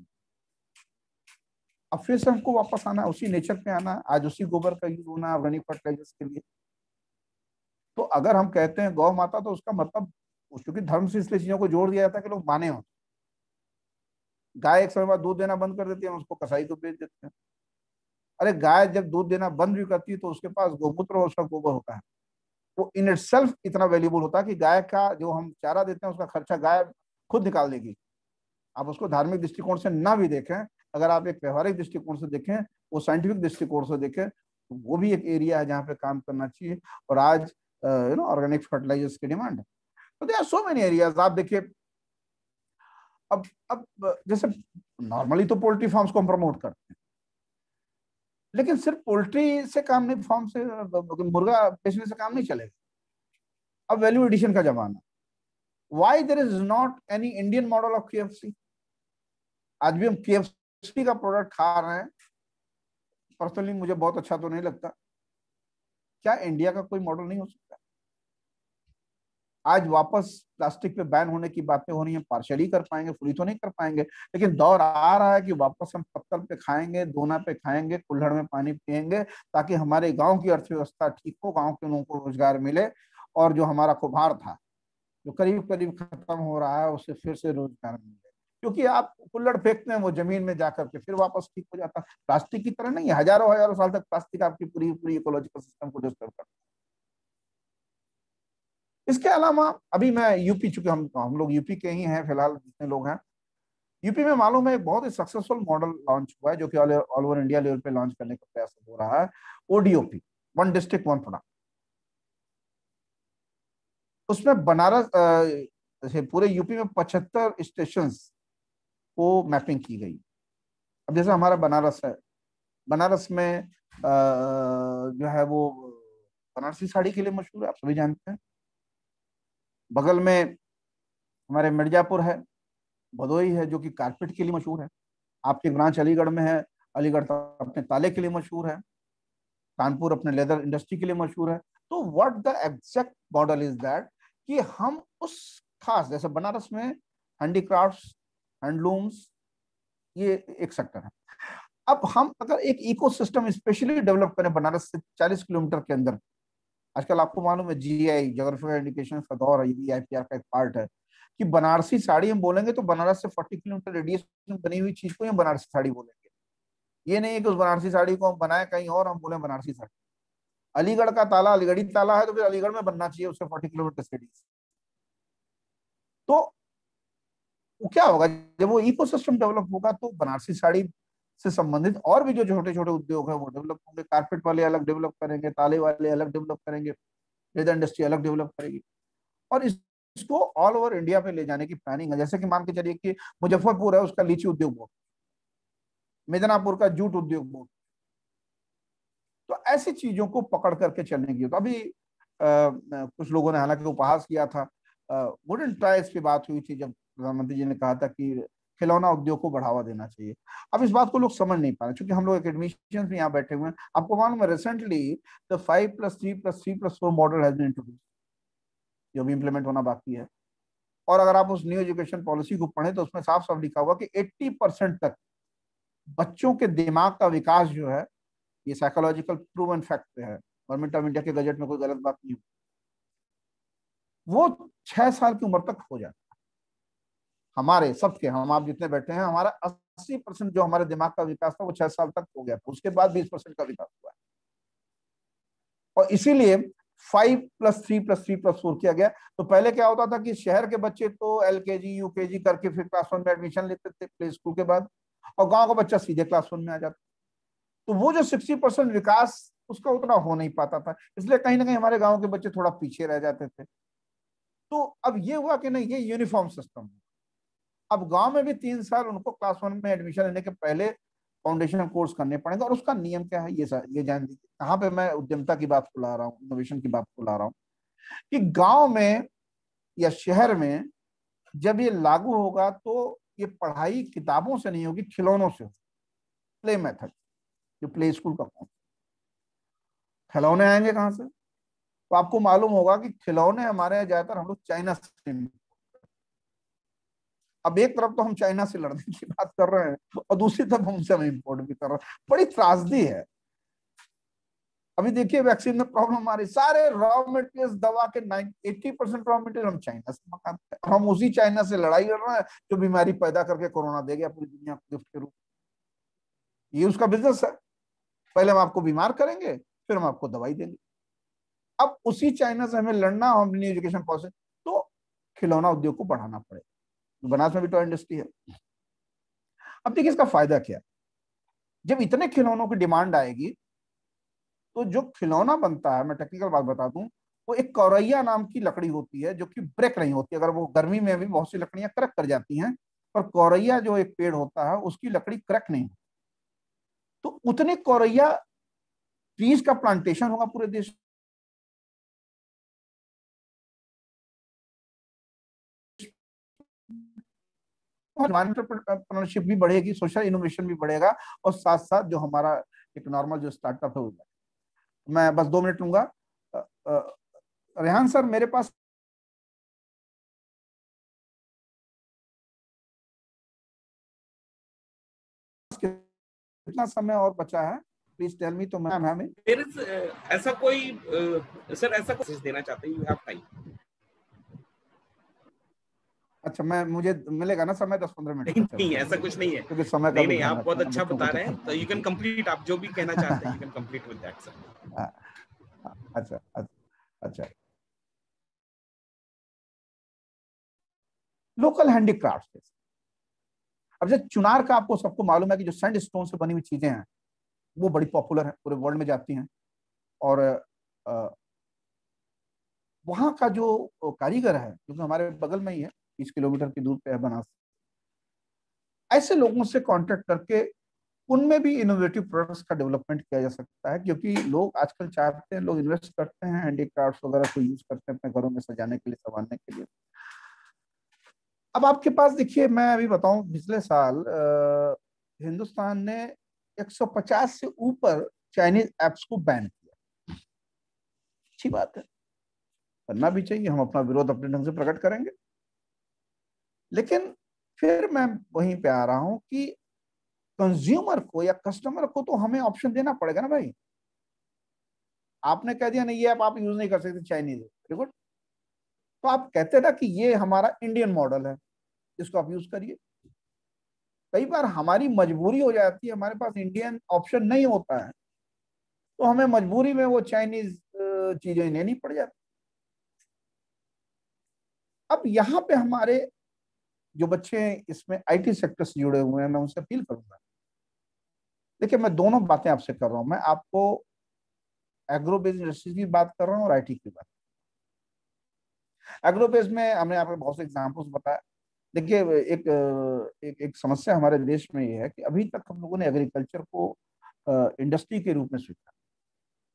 अब फिर से हमको वापस आना, उसी नेचर पे आना, आज उसी गोबर का यूज होना ऑर्गेनिक फर्टिलाइजर्स के लिए। तो अगर हम कहते हैं गौ माता, तो उसका मतलब, क्योंकि धर्म से इसलिए चीजों को जोड़ दिया जाता है कि लोग माने हो। गाय एक समय बाद दूध देना बंद कर देती है, उसको कसाई को बेच देते हैं। अरे गाय जब दूध देना बंद भी करती है तो उसके पास गोमूत्र और उसका गोबर होता है, वो इन इट सेल्फ इतना वैल्यूबल होता है कि गाय का जो हम चारा देते हैं उसका खर्चा गाय खुद निकाल देगी। आप उसको धार्मिक दृष्टिकोण से ना भी देखें, अगर आप एक व्यवहारिक दृष्टिकोण से देखें, वो साइंटिफिक दृष्टिकोण से देखें, तो वो भी एक एरिया है जहाँ पे काम करना चाहिए। और आज यू नो ऑर्गेनिक फर्टिलाइजर्स की डिमांड है, तो they are so many areas. आप देखिए, अब अब जैसे नॉर्मली तो पोल्ट्री फार्म्स को हम प्रमोट करते हैं, लेकिन सिर्फ पोल्ट्री से काम नहीं, फार्म से मुर्गा बेचने से काम नहीं चलेगा। अब वैल्यू एडिशन का जमाना, why there is not any Indian model of KFC. आज भी हम केएफसी का प्रोडक्ट खा रहे हैं, पर्सनली मुझे बहुत अच्छा तो नहीं लगता। क्या इंडिया का कोई मॉडल नहीं हो सकता? आज वापस प्लास्टिक पे बैन होने की बातें हो रही हैं, पार्शली कर पाएंगे, फुली तो नहीं कर पाएंगे, लेकिन दौर आ रहा है कि वापस हम पत्तल पे खाएंगे, दोना पे खाएंगे, कुल्हड़ में पानी पिएंगे, ताकि हमारे गांव की अर्थव्यवस्था ठीक हो, गांव के लोगों को रोजगार मिले, और जो हमारा कुम्हार था जो करीब करीब खत्म हो रहा है उसे फिर से रोजगार मिले। क्योंकि आप कुल्हड़ फेंकते हैं, वो जमीन में जाकर के फिर वापस ठीक हो जाता है। प्लास्टिक की तरह नहीं है, हजारों हजारों साल तक प्लास्टिक आपकी पूरी पूरी इकोलॉजिकल सिस्टम को डिस्टर्ब करता है। इसके अलावा अभी मैं यूपी, चूंकि हम हम लोग यूपी के ही हैं फिलहाल जितने लोग हैं, यूपी में मालूम है एक बहुत ही सक्सेसफुल मॉडल लॉन्च हुआ है, जो कि ऑल ओवर इंडिया लेवल पे लॉन्च करने का प्रयास हो रहा है, ODOP, one district one product. उसमें बनारस, जैसे पूरे यूपी में पचहत्तर स्टेशन को मैपिंग की गई। अब जैसे हमारा बनारस है, बनारस में आ, जो है वो बनारसी साड़ी के लिए मशहूर है, आप सभी जानते हैं। बगल में हमारे मिर्जापुर है, भदोई है, जो कि कारपेट के लिए मशहूर है। आपकी ब्रांच अलीगढ़ में है, अलीगढ़ तो अपने ताले के लिए मशहूर है। कानपुर अपने लेदर इंडस्ट्री के लिए मशहूर है। तो what the exact model is that कि हम उस खास, जैसे बनारस में हैंडीक्राफ्ट्स, हैंडलूम्स, ये एक सेक्टर है। अब हम अगर एक इकोसिस्टम स्पेशली डेवलप करें बनारस से चालीस किलोमीटर के अंदर, आजकल आपको मालूम है जीआई, ज्योग्राफिकल इंडिकेशन का दौर है, ये भी आईपीआर का एक पार्ट है, कि बनारसी साड़ी हम बोलेंगे तो बनारस से चालीस किलोमीटर रेडियस में बनी हुई चीज को हम बनारसी साड़ी बोलेंगे। ये नहीं है कि उस बनारसी साड़ी को हम बनाए कहीं और हम बोले बनारसी साड़ी। अलीगढ़ का ताला अलीगढ़ी ताला है तो फिर अलीगढ़ में बनना चाहिए उससे चालीस किलोमीटर रेडियस। तो वो क्या होगा, जब वो इकोसिस्टम डेवलप होगा तो बनारसी साड़ी से संबंधित और भी जो छोटे छोटे उद्योग है वो डेवलप होंगे। कारपेट वाले अलग डेवलप करेंगे, ताले वाले अलग डेवलप करेंगे, लेदर इंडस्ट्री अलग डेवलप करेगी, और इस, इसको ऑल ओवर इंडिया पे ले जाने की प्लानिंग है। जैसे कि मान के चलिए कि मुजफ्फरपुर है, उसका लीची उद्योग बोर्ड, मिदनापुर का जूट उद्योग बोर्ड। तो ऐसी चीजों को पकड़ करके चलने की। तो अभी आ, कुछ लोगों ने हालांकि उपहास किया था, वुडन ट्राइल्स की बात हुई थी जब प्रधानमंत्री जी ने कहा था कि खिलौना उद्योग को बढ़ावा देना चाहिए। अब इस बात को लोग समझ नहीं पा रहे, क्योंकि हम लोग एकेडमिशियंस भी यहाँ बैठे हुए हैं। आपको मालूम है recently the five plus three plus three plus four model has been introduce, जो भी इंप्लीमेंट होना बाकी है। और अगर आप उस न्यू एजुकेशन पॉलिसी को पढ़ें तो उसमें साफ साफ लिखा हुआ कि अस्सी परसेंट तक बच्चों के दिमाग का विकास जो है, ये साइकोलॉजिकल प्रूवन फैक्ट है, गवर्नमेंट ऑफ इंडिया के गजट में कोई गलत बात नहीं, वो छह साल की उम्र तक हो जाता है। हमारे सबके, हम आप जितने बैठे हैं, हमारा अस्सी परसेंट जो हमारे दिमाग का विकास था वो छह साल तक हो गया था, उसके बाद बीस परसेंट का विकास हुआ है। और इसीलिए five plus three plus three plus four किया गया। तो पहले क्या होता था कि शहर के बच्चे तो एल के जी यू के जी करके फिर क्लास वन में एडमिशन लेते थे प्ले स्कूल के बाद, और गांव का बच्चा सीधे क्लास वन में आ जाता। तो वो जो सिक्सटी परसेंट विकास उसका उतना हो नहीं पाता था, इसलिए कहीं ना कहीं हमारे गांव के बच्चे थोड़ा पीछे रह जाते थे। तो अब ये हुआ कि नहीं, ये यूनिफॉर्म सिस्टम। अब गांव में भी तीन साल उनको क्लास वन में एडमिशन लेने के पहले फाउंडेशन कोर्स करने पड़ेंगे। और उसका नियम क्या है, ये ये जान लीजिए। कहाँ पे मैं उद्यमता की बात को ला रहा हूँ, इनोवेशन की बात को ला रहा हूँ, कि गांव में या शहर में जब ये लागू होगा तो ये पढ़ाई किताबों से नहीं होगी, खिलौनों से होगी। प्ले मेथड, जो प्ले स्कूल का कौन, खिलौने आएंगे कहाँ से? तो आपको मालूम होगा कि खिलौने हमारे यहाँ ज्यादातर हम लोग चाइना से। अब एक तरफ तो हम चाइना से लड़ने की बात कर रहे हैं और दूसरी तरफ हम उनसे इम्पोर्ट भी कर रहे हैं। बड़ी त्रासदी है। अभी देखिए वैक्सीन में प्रॉब्लम आ रही, सारे रॉ मटेरियल्स दवा के अस्सी परसेंट रॉ मटेरियल हम चाइना से मंगाते हैं। हम उसी चाइना से लड़ाई लड़ रहे हैं जो बीमारी पैदा करके कोरोना दे गया पूरी दुनिया को गिफ्ट के रूप में। ये उसका बिजनेस है, पहले हम आपको बीमार करेंगे फिर हम आपको दवाई देंगे। अब उसी चाइना से हमें लड़ना, हम एजुकेशन पॉलिसी, तो खिलौना उद्योग को बढ़ाना पड़ेगा। बनारस में भी टॉय इंडस्ट्री है। अब देखिए इसका फायदा क्या है, जब इतने खिलौनों की डिमांड आएगी तो जो खिलौना बनता है, मैं टेक्निकल बात बता दूं, वो एक कौरैया नाम की लकड़ी होती है जो कि ब्रेक नहीं होती। अगर वो गर्मी में भी बहुत सी लकड़ियां क्रैक कर जाती हैं, पर कौरैया जो एक पेड़ होता है उसकी लकड़ी क्रैक नहीं होती। तो उतने कौरैया ट्रीज का प्लांटेशन होगा पूरे देश। एंटरप्रेन्योरशिप भी बढ़ेगी, सोशल इनोवेशन भी बढ़ेगा, और साथ साथ जो हमारा एक नॉर्मल जो स्टार्टअप है वो। मैं बस दो मिनट लूंगा। रेहान सर, मेरे पास कितना समय और बचा है, प्लीज टेल मी। तो मैम हमें ऐसा कोई सर ऐसा कोई देना चाहते हैं, यू हैव टाइम। अच्छा, मैं मुझे मिलेगा ना समय दस पंद्रह मिनट? नहीं, नहीं ऐसा कुछ नहीं है, क्योंकि समय का नहीं भी नहीं ध्यान आप बहुत रखना अच्छा बता रहे हैं। तो यू कैन तो कंप्लीट, आप जो भी कहना चाहते हैं you can complete with that sir. अच्छा अच्छा, लोकल हैंडीक्राफ्ट। अब जैसे चुनार का आपको सबको मालूम है कि जो सैंड स्टोन से बनी हुई चीजें हैं वो बड़ी पॉपुलर है, पूरे वर्ल्ड में जाती हैं। और आ, वहां का जो कारीगर है, क्योंकि हमारे बगल में ही है, तीस किलोमीटर की दूर पे है बनारस, ऐसे लोगों से कांटेक्ट करके उनमें भी इनोवेटिव प्रोडक्ट्स का डेवलपमेंट किया जा सकता है। क्योंकि लोग आजकल चाहते हैं, लोग इन्वेस्ट करते हैं हैंडीक्राफ्ट वगैरह को यूज करते हैं अपने घरों में सजाने के लिए, संवारने के लिए। अब आपके पास देखिए, मैं अभी बताऊं, पिछले साल आ, हिंदुस्तान ने एक सौ पचास से ऊपर चाइनीज एप्स को बैन किया। अच्छी बात है, करना भी चाहिए, हम अपना विरोध अपने ढंग से प्रकट करेंगे। लेकिन फिर मैं वहीं पे आ रहा हूं कि कंज्यूमर को या कस्टमर को तो हमें ऑप्शन देना पड़ेगा ना भाई। आपने कह दिया नहीं ये ऐप आप यूज नहीं कर सकते, चाइनीज है, वेरी गुड। तो आप कहते ना कि ये हमारा इंडियन मॉडल है, इसको आप यूज करिए। कई बार हमारी मजबूरी हो जाती है, हमारे पास इंडियन ऑप्शन नहीं होता है, तो हमें मजबूरी में वो चाइनीज चीजें लेनी पड़ जाती। अब यहाँ पे हमारे जो बच्चे इसमें आईटी सेक्टर से जुड़े हुए हैं, मैं उनसे अपील करूंगा। देखिए मैं दोनों बातें आपसे कर रहा हूं, मैं आपको एग्रो बेस्ड इंडस्ट्रीज की बात कर रहा हूँ और आईटी की बात। एग्रो बेस्ड में हमने आपको बहुत से एग्जांपल्स बताया। देखिए एक एक एक समस्या हमारे देश में ये है कि अभी तक हम लोगों ने एग्रीकल्चर को इंडस्ट्री के रूप में स्वीकारा।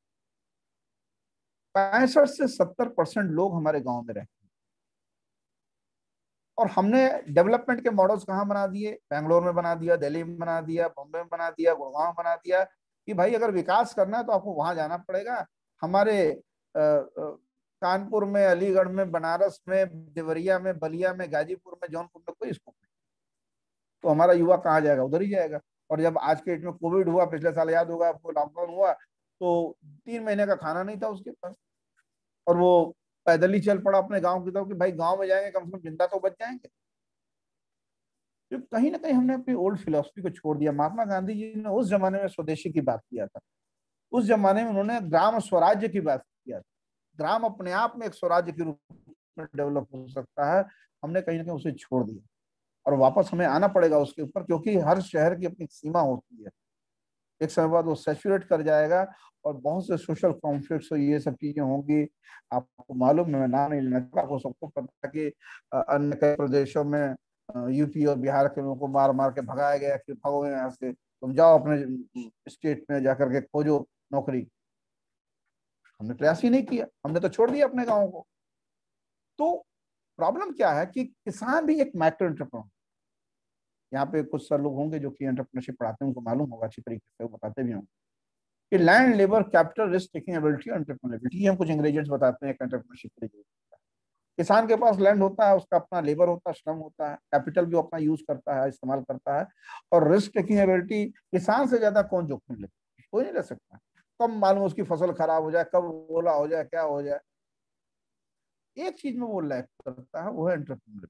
पैंसठ से सत्तर परसेंट लोग हमारे गांव में रहते हैं। और हमने डेवलपमेंट के मॉडल्स कहाँ बना दिए? बेंगलोर में बना दिया, दिल्ली में बना दिया, बॉम्बे में बना दिया, गुड़गांव में बना दिया कि भाई अगर विकास करना है तो आपको वहां जाना पड़ेगा। हमारे आ, आ, कानपुर में, अलीगढ़ में, बनारस में, देवरिया में, बलिया में, गाजीपुर में, जौनपुर में कोई स्कोप नहीं। तो हमारा युवा कहाँ जाएगा? उधर ही जाएगा। और जब आज के डेट में कोविड हुआ, पिछले साल याद होगा आपको, लॉकडाउन हुआ, तो तीन महीने का खाना नहीं था उसके पास, और वो पैदल ही चल पड़ा अपने गांव की तरफ कि भाई गांव में जाएंगे, कम से कम जिंदा तो बच जाएंगे। तो कहीं ना कहीं हमने अपनी ओल्ड फिलोसफी को छोड़ दिया। महात्मा गांधी जी ने उस जमाने में स्वदेशी की बात किया था, उस जमाने में उन्होंने ग्राम स्वराज्य की बात किया था। ग्राम अपने आप में एक स्वराज्य के रूप में डेवलप हो सकता है, हमने कहीं ना कहीं उसे छोड़ दिया। और वापस हमें आना पड़ेगा उसके ऊपर, क्योंकि हर शहर की अपनी सीमा होती है। एक समय बाद वो सैचुरेट कर जाएगा और बहुत से सोशल कॉन्फ्लिक्ट्स और ये सब चीजें होंगी। आपको मालूम है, मैं नाम नहीं लेना चाहता, आपको सबको पता है कि अन्य कई प्रदेशों में यूपी और बिहार के लोगों को मार मार के भगाया गया कि भागो यहाँ से, तुम जाओ अपने स्टेट में जाकर के खोजो नौकरी। हमने प्रयास ही नहीं किया, हमने तो छोड़ दिया अपने गाँव को। तो प्रॉब्लम क्या है कि किसान भी एक माइक्रो एंटरप्रेन्योर, यहाँ पे कुछ सर लोग होंगे जो कि एंटरप्रेन्योरशिप पढ़ाते हैं, उनको मालूम होगा अच्छी तरीके से, वो बताते भी होंगे कि land, labour, capital, risk taking ability और एंटरप्रेन्योरबिलिटी, हम कुछ इंग्रेडिएंट्स बताते हैं एंटरप्रेन्योरशिप के लिए। किसान के पास लैंड होता है, उसका अपना लेबर होता है, श्रम होता है, कैपिटल भी अपना यूज करता है, इस्तेमाल करता है, और रिस्क टेकिंग एबिलिटी, किसान से ज्यादा कौन जोखिम लेता है? कोई नहीं ले सकता। कब मालूम उसकी फसल खराब हो जाए, कब ओला हो जाए, क्या हो जाए। एक चीज में वो लैक करता है, वो है एंटरप्रेन्योरशिप।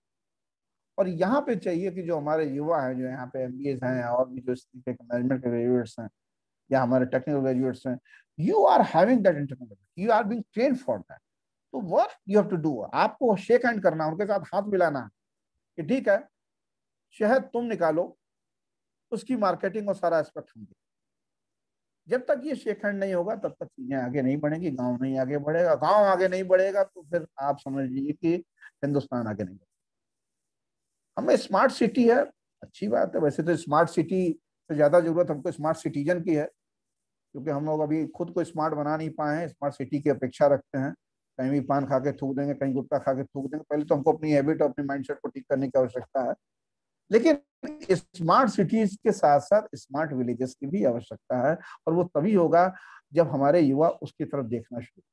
और यहाँ पे चाहिए कि जो हमारे युवा हैं, जो यहाँ पे एमबीए हैं और भी जो इस तरीके के मैनेजमेंट के ग्रेजुएट्स हैं या हमारे टेक्निकल ग्रेजुएट्स हैं, you are having that entrepreneurship, you are being trained for that. तो what you have to do, आपको शेक हैंड करना, उनके साथ हाथ मिलाना है कि ठीक है, शहद तुम निकालो, उसकी मार्केटिंग और सारा एस्पेक्ट हम दें। जब तक ये शेक हैंड नहीं होगा तब तक चीजें आगे नहीं बढ़ेंगी, गांव नहीं आगे बढ़ेगा। गांव आगे नहीं बढ़ेगा तो फिर आप समझ लीजिए कि हिंदुस्तान आगे नहीं बढ़ेगा। हमें स्मार्ट सिटी है, अच्छी बात है, वैसे तो स्मार्ट सिटी से ज्यादा जरूरत हमको स्मार्ट सिटीजन की है, क्योंकि हम लोग अभी खुद को स्मार्ट बना नहीं पाए हैं, स्मार्ट सिटी की अपेक्षा रखते हैं। कहीं भी पान खा के थूक देंगे, कहीं गुटखा खा के थूक देंगे। पहले तो हमको अपनी हैबिट और अपनी माइंडसेट को ठीक करने की आवश्यकता है। लेकिन स्मार्ट सिटीज के साथ साथ स्मार्ट विलेजेस की भी आवश्यकता है, और वो तभी होगा जब हमारे युवा उसकी तरफ देखना शुरू।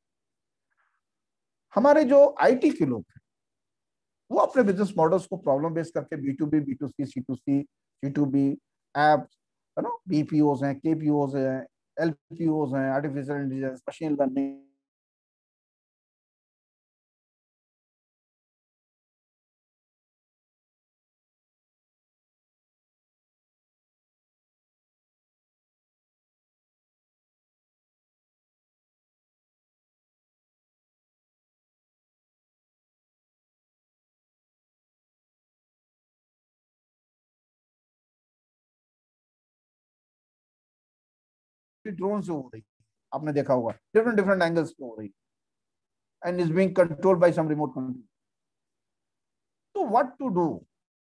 हमारे जो आईटी के लोग हैं, वो अपने बिजनेस मॉडल्स को प्रॉब्लम बेस करके B to B, B to C, C to C, C to B apps, है ना, बीपीओज हैं, केपीओज हैं, एलपीओज हैं, artificial intelligence, machine learning, drone से हो रही है। आपने देखा होगा डिफरेंट डिफरेंट एंगल्स पे हो रही है, and is being controlled by some remote control. तो व्हाट टू डू?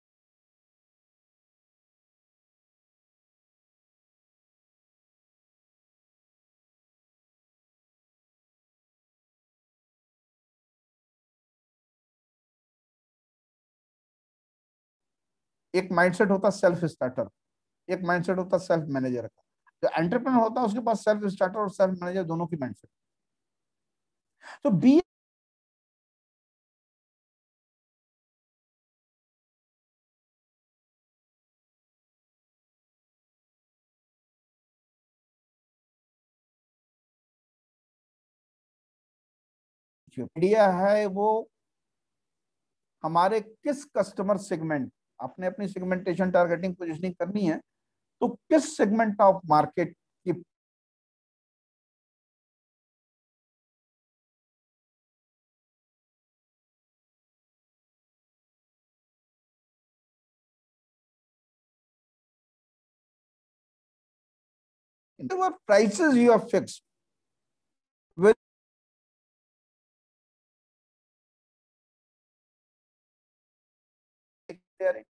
एक माइंडसेट होता है सेल्फ स्टार्टर, एक माइंडसेट होता है सेल्फ मैनेजर का। जो एंटरप्रेन्योर होता है उसके पास सेल्फ स्टार्टर और सेल्फ मैनेजर दोनों की माइंडसेट। तो बी आइडिया है वो हमारे किस कस्टमर सेगमेंट, आपने अपनी सेगमेंटेशन, टारगेटिंग, पोजीशनिंग करनी है, तो किस सेगमेंट ऑफ मार्केट की prices you have fixed with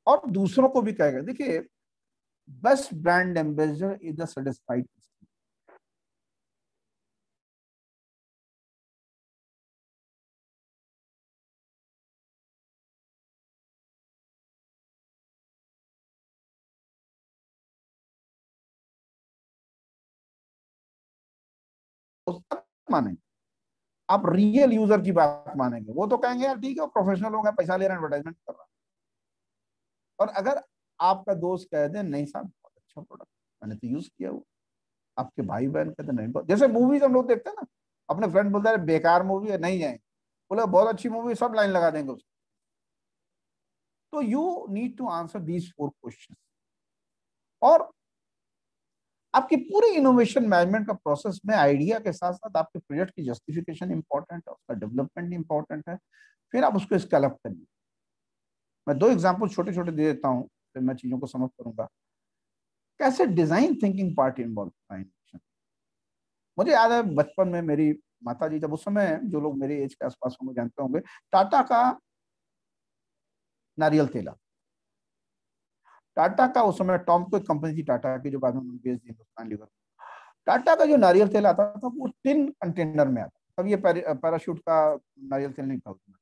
और दूसरों को भी कहेगा। देखिए, best brand ambassador is the satisfied customer. मानेंगे, आप रियल यूजर की बात मानेंगे। वो तो कहेंगे यार ठीक है, प्रोफेशनल हो गया, पैसा ले रहे हैं, एडवर्टाइजमेंट कर रहा है। और अगर आपका दोस्त कह दे नहीं साहब बहुत अच्छा प्रोडक्ट, मैंने तो यूज किया, वो आपके भाई बहन कहते नहीं, जैसे मूवीज हम लोग देखते हैं ना, अपने फ्रेंड बोलता है बेकार मूवी है नहीं जाएंगे, बोले बहुत अच्छी मूवी, सब लाइन लगा देंगे उसको। तो you need to answer these four question. और आपकी पूरी इनोवेशन मैनेजमेंट का प्रोसेस में आइडिया के साथ साथ आपके प्रोजेक्ट की जस्टिफिकेशन इंपॉर्टेंट है, उसका डेवलपमेंट इंपॉर्टेंट है, फिर आप उसको स्केल अप करिए। मैं दो एग्जांपल छोटे छोटे दे देता हूं, फिर मैं चीजों को समझ करूंगा कैसे डिजाइन थिंकिंग पार्ट इन्वॉल्व होता है इनोवेशन। मुझे याद है बचपन में मेरी माता जी, जब उस समय, जो लोग मेरे एज के आसपास होंगे जानते होंगे, टाटा का नारियल तेल, टाटा का उस समय टॉम को एक कंपनी थी टाटा की, जो बाद में उन्होंने बेच दी हिंदुस्तान लीवर। टाटा का जो नारियल तेल आता था वो टिन कंटेनर में आता। अब ये पैराशूट का नारियल तेल नहीं था उसमें,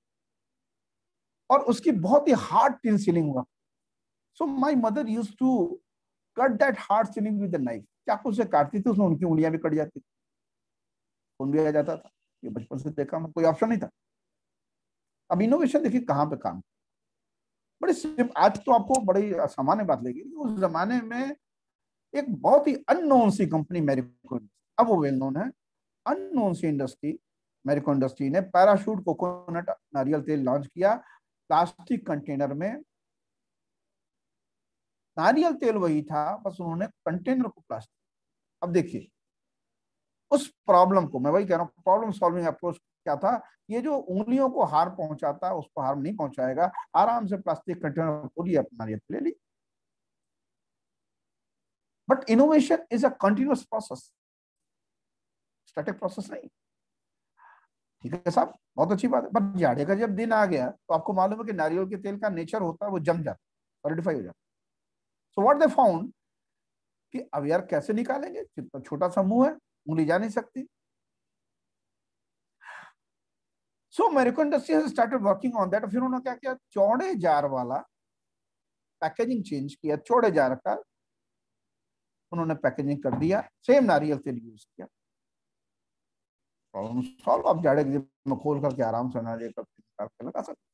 और उसकी बहुत ही हार्ड टिन सीलिंग हुआ। So my mother used to cut that hard sealing with the knife. चाकू से काटती थी, उसमें उनकी उंगलियां भी कट जाती थी, खून भी आ जाता था। ये बचपन से देखा, मैं, कोई ऑप्शन नहीं था। अब इनोवेशन देखिए कहाँ पे काम, बड़ी सिर्फ आज तो आपको बड़ी सामान्य बात लगी, उस जमाने में एक बहुत ही अननोन सी कंपनी मैरिको, अब वो वेल नोन है, अननोन सी इंडस्ट्री मैरिको इंडस्ट्री ने पैराशूट कोकोनट नारियल तेल लॉन्च किया प्लास्टिक कंटेनर में। नारियल तेल वही था, बस उन्होंने कंटेनर को प्लास्टिक। अब देखिए उस प्रॉब्लम को, मैं वही कह रहा हूँ, प्रॉब्लम सॉल्विंग अप्रोच क्या था, ये जो उंगलियों को हार्म पहुंचाता है उसको हार्म नहीं पहुंचाएगा, आराम से प्लास्टिक कंटेनर खोलिए, अपना नारियल ले ली। But innovation is a continuous process, static process नहीं। ठीक है साहब, बहुत अच्छी बात है, बट जाड़े का जब दिन आ गया तो आपको मालूम है कि नारियल के तेल का नेचर होता है वो जम जाता है, सॉलिडिफाई हो जाता है। सो व्हाट दे फाउंड कि अब यार कैसे निकालेंगे, जितना छोटा सा मुंह है, उंगली जा नहीं सकती। So American industry has started working on that. फिर उन्होंने क्या किया, चौड़े जार वाला पैकेजिंग चेंज किया, चौड़े जार का उन्होंने पैकेजिंग कर दिया, सेम नारियल तेल यूज किया, प्रॉब्लम सॉल्व। आप जाड़े के दिन में खोल करके आराम से नारियल का तेल निकाल के लगा सकते।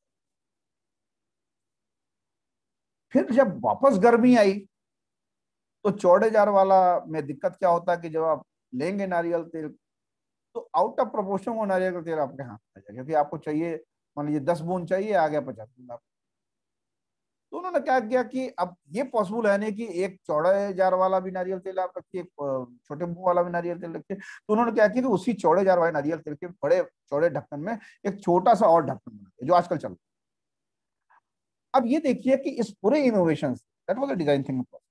फिर जब वापस गर्मी आई तो चौड़े जार वाला में दिक्कत क्या होता है कि जब आप लेंगे नारियल तेल तो आउट ऑफ प्रोपोर्शन वो नारियल का तेल आपके हाथ में आ जाएगा, क्योंकि आपको चाहिए, मान लीजिए दस बूंद चाहिए, आ गया पचास बूंद आप। तो उन्होंने क्या किया कि अब ये पॉसिबल है नहीं कि एक चौड़े जार वाला भी नारियल तेल आप रखिए, एक छोटे मुंह वाला भी नारियल तेल रखिए। तो उन्होंने क्या किया कि उसी चौड़े जार वाले नारियल तेल के बड़े चौड़े ढक्कन में एक छोटा सा और ढक्कन बना दिया, जो आजकल चल रहा है। अब ये देखिए कि इस पूरे innovation, that was a design thinking process.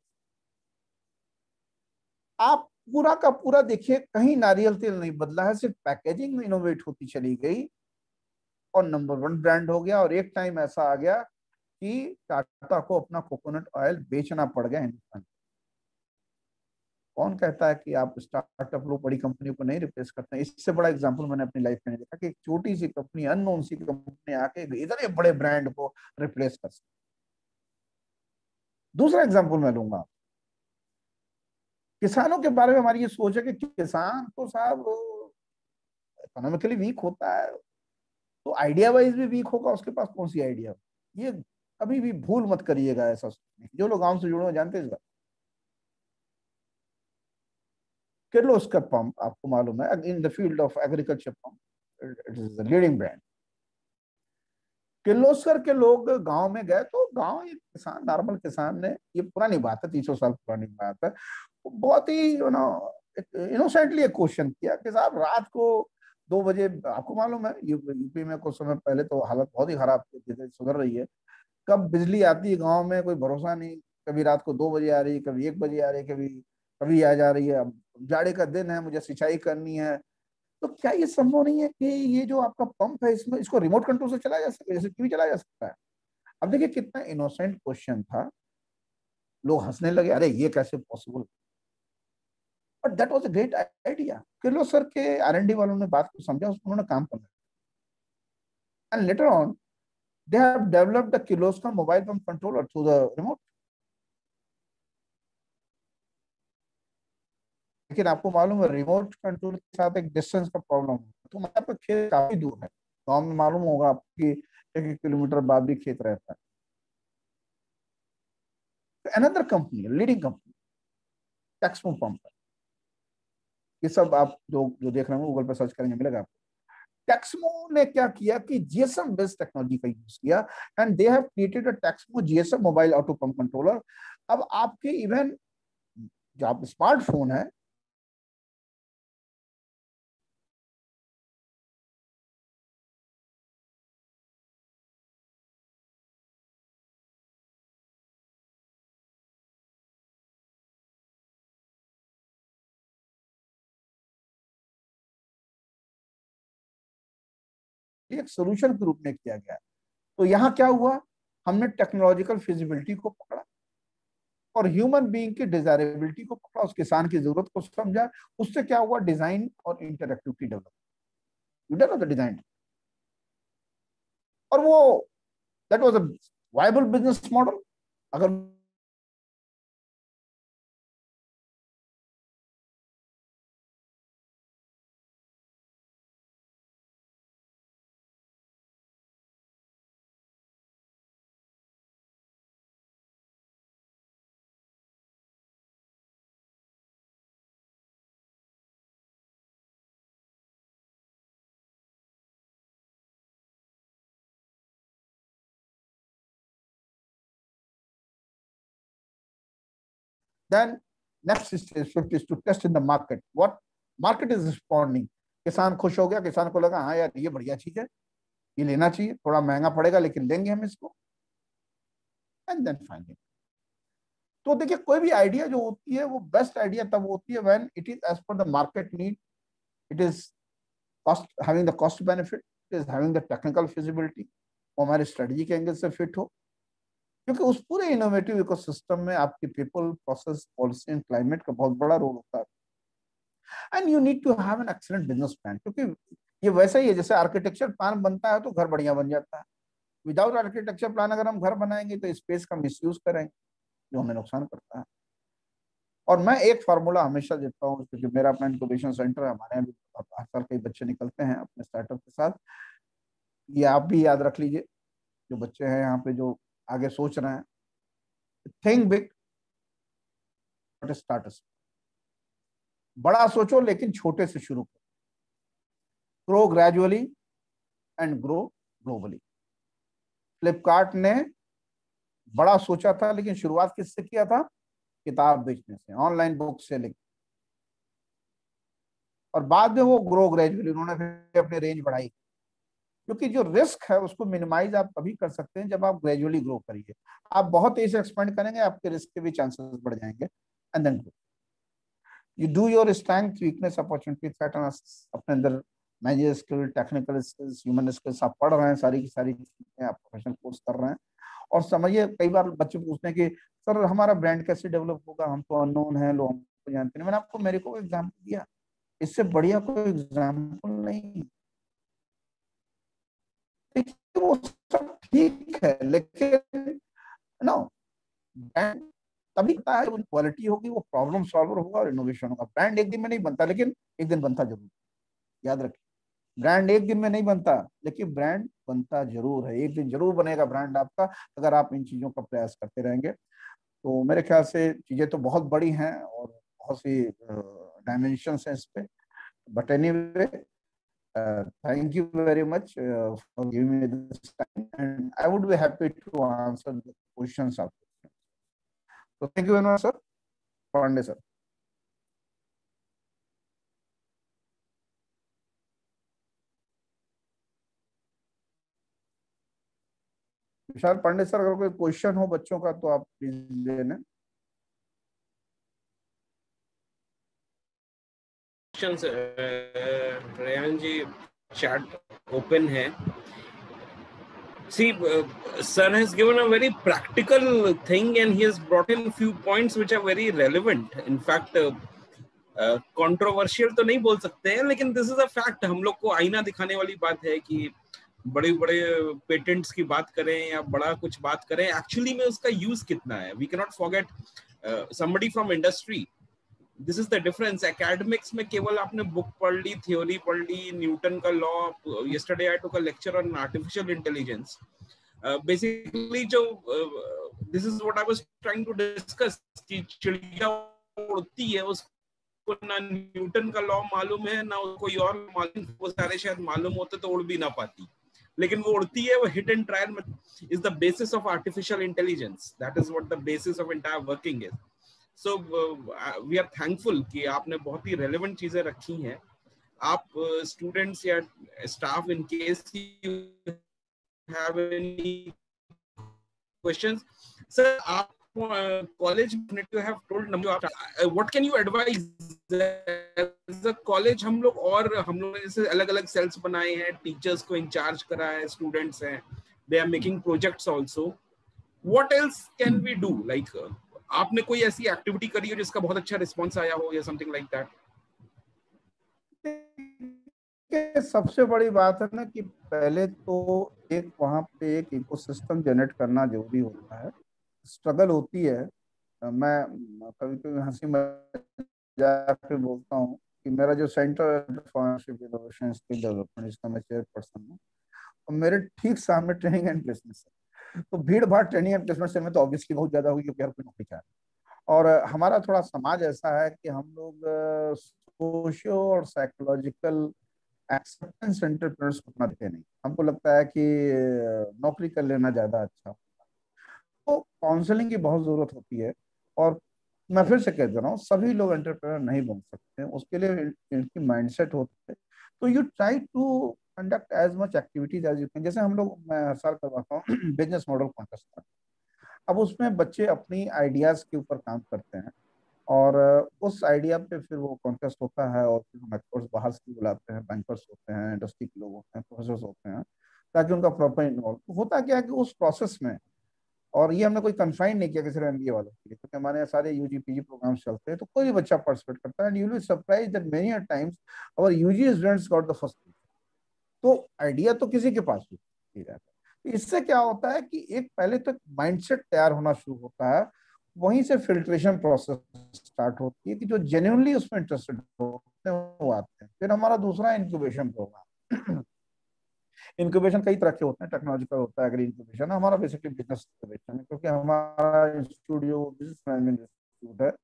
आप पूरा का पूरा देखिए, कहीं नारियल तेल नहीं बदला है, सिर्फ पैकेजिंग में इनोवेट होती चली गई और नंबर वन ब्रांड हो गया। और एक टाइम ऐसा आ गया कि टाटा को अपना कोकोनट ऑयल बेचना पड़ गया हिंदुस्तान। कौन कहता है कि आप स्टार्टअप लोग बड़ी कंपनी को नहीं रिप्लेस करते हैं? इससे बड़ा एग्जांपल मैंने अपनी लाइफ में नहीं देखा कि एक छोटी सी कंपनी, अननोन सी कंपनी आके इतने बड़े ब्रांड को रिप्लेस कर सकती। दूसरा एग्जांपल मैं लूंगा, किसानों के बारे में हमारी ये सोच है कि किसान तो साहब इकोनॉमिकली वीक होता है, तो आइडिया वाइज भी वीक होगा, उसके पास कौन सी आइडिया। ये कभी भी भूल मत करिएगा ऐसा सोचने की। जो लोग गांव से जुड़े हुए जानते हैं इस बात। किर्लोस्कर पंप आपको मालूम है, in the field of agriculture pump it is the leading brand. Kirloskar के लोग गांव में गए तो गांव, एक किसान, नॉर्मल किसान ने, ये पुरानी बात है, तीस साल पुरानी बात है, बहुत ही यू नो इनोसेंटली एक क्वेश्चन किया कि साहब रात को दो बजे, आपको मालूम है यूपी में कुछ समय पहले तो हालत बहुत ही खराब थी, जैसे सुधर रही है, कब बिजली आती है गांव में कोई भरोसा नहीं, कभी रात को दो बजे आ रही है, कभी एक बजे आ रही है, कभी कभी आ जा रही है। अब जाड़े का दिन है, मुझे सिंचाई करनी है, तो क्या ये संभव नहीं है कि ये जो आपका पंप है इसमें, इसको रिमोट कंट्रोल से चलाया जा सकता है, जैसे टीवी चलाया जा सकता है? अब देखिए कितना इनोसेंट क्वेश्चन था, लोग हंसने लगे, अरे ये कैसे possible, but that was a great idea. Kirloskar के आर एंड डी वालों ने बात को समझा, उन्होंने काम करना, and later on they have developed the Kirloskar mobile pump controller through the remote. लेकिन आपको मालूम है रिमोट कंट्रोल के साथ एक डिस्टेंस का प्रॉब्लम है, तो आपका खेत काफी दूर है, गांव में मालूम होगा आपकी एक एक किलोमीटर बाद भी खेत रहता है। Another company, leading company, Texmo pump, ये सब आप जो जो देख रहे हैं गूगल पर सर्च करेंगे मिलेगा आपको। टेक्समो ने क्या किया कि जीएसएम बेस्ड टेक्नोलॉजी का यूज किया, and they have created a Texmo GSM mobile auto pump controller. अब आपके इवन जो आप स्मार्टफोन है, एक सोल्यूशन के रूप में किया गया। तो यहाँ क्या हुआ, हमने टेक्नोलॉजिकल फिजिबिलिटी को पकड़ा और ह्यूमन बीइंग की डिजायरेबिलिटी को पकड़ा, उस किसान की जरूरत को समझा, उससे क्या हुआ, डिजाइन और इंटरएक्टिविटी डेवलप, डिजाइन, और वो that was a viable business model. अगर then next stage is to test in the market what market is responding। किसान खुश हो गया, किसान को लगा हाँ यार ये बढ़िया चीज है, ये लेना चाहिए, थोड़ा महंगा पड़ेगा लेकिन लेंगे हम इसको, एंड देन फाइंडिंग। तो देखिए कोई भी आइडिया जो होती है वो बेस्ट आइडिया तब होती है when it is as per the market need, it is cost having the cost benefit, it is having the technical feasibility, वो हमारे स्ट्रेटजी के एंगल से फिट हो, क्योंकि उस पूरे इनोवेटिव इकोसिस्टम में आपकी people, process, policy and climate का बहुत बड़ा रोल होता है। And you need to have an excellent business plan, क्योंकि ये वैसा ही है जैसे आर्किटेक्चर प्लान बनता है तो घर बढ़िया बन जाता है, विदाउट आर्किटेक्चर प्लान अगर हम घर बनाएंगे तो स्पेस का मिसयूज करेंगे जो हमें नुकसान करता है। और मैं एक फार्मूला हमेशा देता हूँ, क्योंकि मेरा अपना इंक्यूबेशन सेंटर है, हमारे यहाँ भी हर साल कई बच्चे निकलते हैं अपने स्टार्टअप के साथ, ये आप भी याद रख लीजिए जो बच्चे हैं यहाँ पे जो आगे सोच रहे हैं, think big but start small, बड़ा सोचो लेकिन छोटे से शुरू करो, grow gradually and grow globally. Flipkart ने बड़ा सोचा था लेकिन शुरुआत किससे किया था, किताब बेचने से, ऑनलाइन बुक सेलिंग, और बाद में वो ग्रो ग्रेजुअली उन्होंने फिर अपनी रेंज बढ़ाई, क्योंकि जो रिस्क है उसको मिनिमाइज आप तभी कर सकते हैं जब आप ग्रेजुअली ग्रो करिए। आप बहुत तेजी से एक्सपेंड करेंगे, आपके रिस्क के भी चांसेस बढ़ जाएंगे, and then grow. You do your strength, weakness, opportunity, threat analysis, अपने अंदर manager skill, technical skills, human skills आप पढ़ रहे हैं, सारी की सारी चीजें आप प्रोफेशनल कोर्स कर रहे हैं। और समझिए कई बार बच्चे पूछते हैं कि सर हमारा ब्रांड कैसे डेवलप होगा, हम तो अननोन है, लोग हमको जानते नहीं। मैंने आपको मेरे को एग्जाम्पल दिया, इससे बढ़िया कोई एग्जाम्पल नहीं। देखिए वो सब ठीक है लेकिन नो, ब्रांड तभी बनता है जब क्वालिटी होगी, वो प्रॉब्लम सॉल्वर होगा और इनोवेशन होगा। ब्रांड एक दिन में नहीं बनता लेकिन एक दिन बनता जरूर, याद रखिए, ब्रांड एक दिन में नहीं बनता लेकिन ब्रांड बनता जरूर है, एक दिन जरूर बनेगा ब्रांड आपका, अगर आप इन चीजों का प्रयास करते रहेंगे। तो मेरे ख्याल से चीजें तो बहुत बड़ी हैं और बहुत सी डायमेंशंस हैं इस पे, but anyway thank you very much uh, for giving me this time, and I would be happy to answer the questions of you. So thank you very much, sir. Pandey sir. Vishal Pandey sir, अगर कोई question हो बच्चों का तो आप please लेना। Questions Rehan ji, chat open है, See, uh, sir has given a very practical thing, and he has brought in a few points which are very relevant. In fact, controversial uh, uh, तो नहीं बोल सकते हैं, लेकिन दिस इज अ फैक्ट. हम लोग को आईना दिखाने वाली बात है कि बड़े बड़े पेटेंट्स की बात करें या बड़ा कुछ बात करें, एक्चुअली में उसका यूज कितना है. We can not forget somebody from industry. This is the difference. Academics में केवल आपने बुक पढ़ ली, थ्योरी पढ़ ली, न्यूटन का law. Yesterday I took a lecture on artificial intelligence. Basically जो this is what I was trying to discuss कि चिड़िया उड़ती है, उसको ना न्यूटन का लॉ मालूम है ना कोई और मालूम. वो सारे शायद मालूम होते तो उड़ भी ना पाती, लेकिन वो उड़ती है. वो hit and trial is the basis of artificial intelligence. That is what the basis of entire working is. So uh, we are thankful कि आपने बहुत ही relevant चीजें रखी हैं. आप students या staff, in case you have any questions, sir, आप college you have told uh, what can you advise as a college? हम लोग और हम लोग जैसे अलग अलग cells बनाए हैं, teachers को incharge करा है, students हैं, they are making projects also. What else can we do? Like uh, आपने कोई ऐसी एक्टिविटी करी हो जिसका बहुत अच्छा रिस्पांस आया हो या समथिंग लाइक दैट? सबसे बड़ी बात है ना कि पहले तो एक वहां पे एक इकोसिस्टम जनरेट करना जरूरी होता है. स्ट्रगल होती है. मैं कभी कभी हंसी मजाक में बोलता हूँ कि मेरा जो centre entrepreneurship innovation skill development, इसका मैं चेयरपर्सन हूँ, और मेरे ठीक सामने ट्रेनिंग एंड प्लेसमेंट है. तो भीड़ भाड़ ट्रेनिंग एंड प्लेसमेंट से में तो ऑब्वियसली बहुत ज्यादा होगी क्योंकि हर कोई नौकरी चाह रहा है. और हमारा थोड़ा समाज ऐसा है कि हम लोग सोशियो और साइकोलॉजिकल एक्सेप्टेंस एंटरप्रेन्योर्स को उतना देते नहीं. हमको लगता है कि नौकरी कर लेना ज्यादा अच्छा. तो काउंसलिंग की बहुत जरूरत होती है. और मैं फिर से कह दे रहा हूँ, सभी लोग एंटरप्रेन्योर नहीं बन सकते, उसके लिए इनकी माइंडसेट होते हैं. तो you try to conduct as much activities as you can. जैसे हम लोग, मैं हर साल करवाता हूँ बिजनेस मॉडल कॉन्टेस्ट. अब उसमें बच्चे अपनी आइडियाज के ऊपर काम करते हैं और उस आइडिया पे फिर वो कॉन्टेस्ट होता है और फिर हम एक्सपर्ट्स बाहर से बुलाते हैं, बैंकर्स होते हैं, इंडस्ट्री के लोग होते हैं, प्रोफेसर होते हैं, ताकि उनका प्रॉपर इन्वॉल्व. होता क्या है कि उस प्रोसेस में, और ये हमने कोई कंफाइन नहीं किया कि सिर्फ एमबीए वालों के लिए, क्योंकि हमारे यहाँ सारे यूजी पीजी प्रोग्राम्स चलते हैं, तो कोई भी बच्चा पार्टिसिपेट करता है. And you will be surprised that many times our UG students got the first. तो आइडिया तो किसी के पास भी रहता है. इससे क्या होता है कि एक पहले तो माइंडसेट तैयार होना शुरू होता है. वहीं से फिल्ट्रेशन प्रोसेस स्टार्ट होती है कि जो जेन्युइनली उसमें इंटरेस्टेड होते हैं वो आते हैं. फिर हमारा दूसरा इंक्यूबेशन प्रोग्राम. इंक्यूबेशन कई तरह के होते हैं. टेक्नोलॉजिकल होता है, एग्री इंक्यूबेशन. हमारा बेसिकली बिजनेस इंक्यूबेशन है, क्योंकि हमारा इंस्टीट्यूट जो बिजनेस मैनेजमेंट इंस्टीट्यूट है,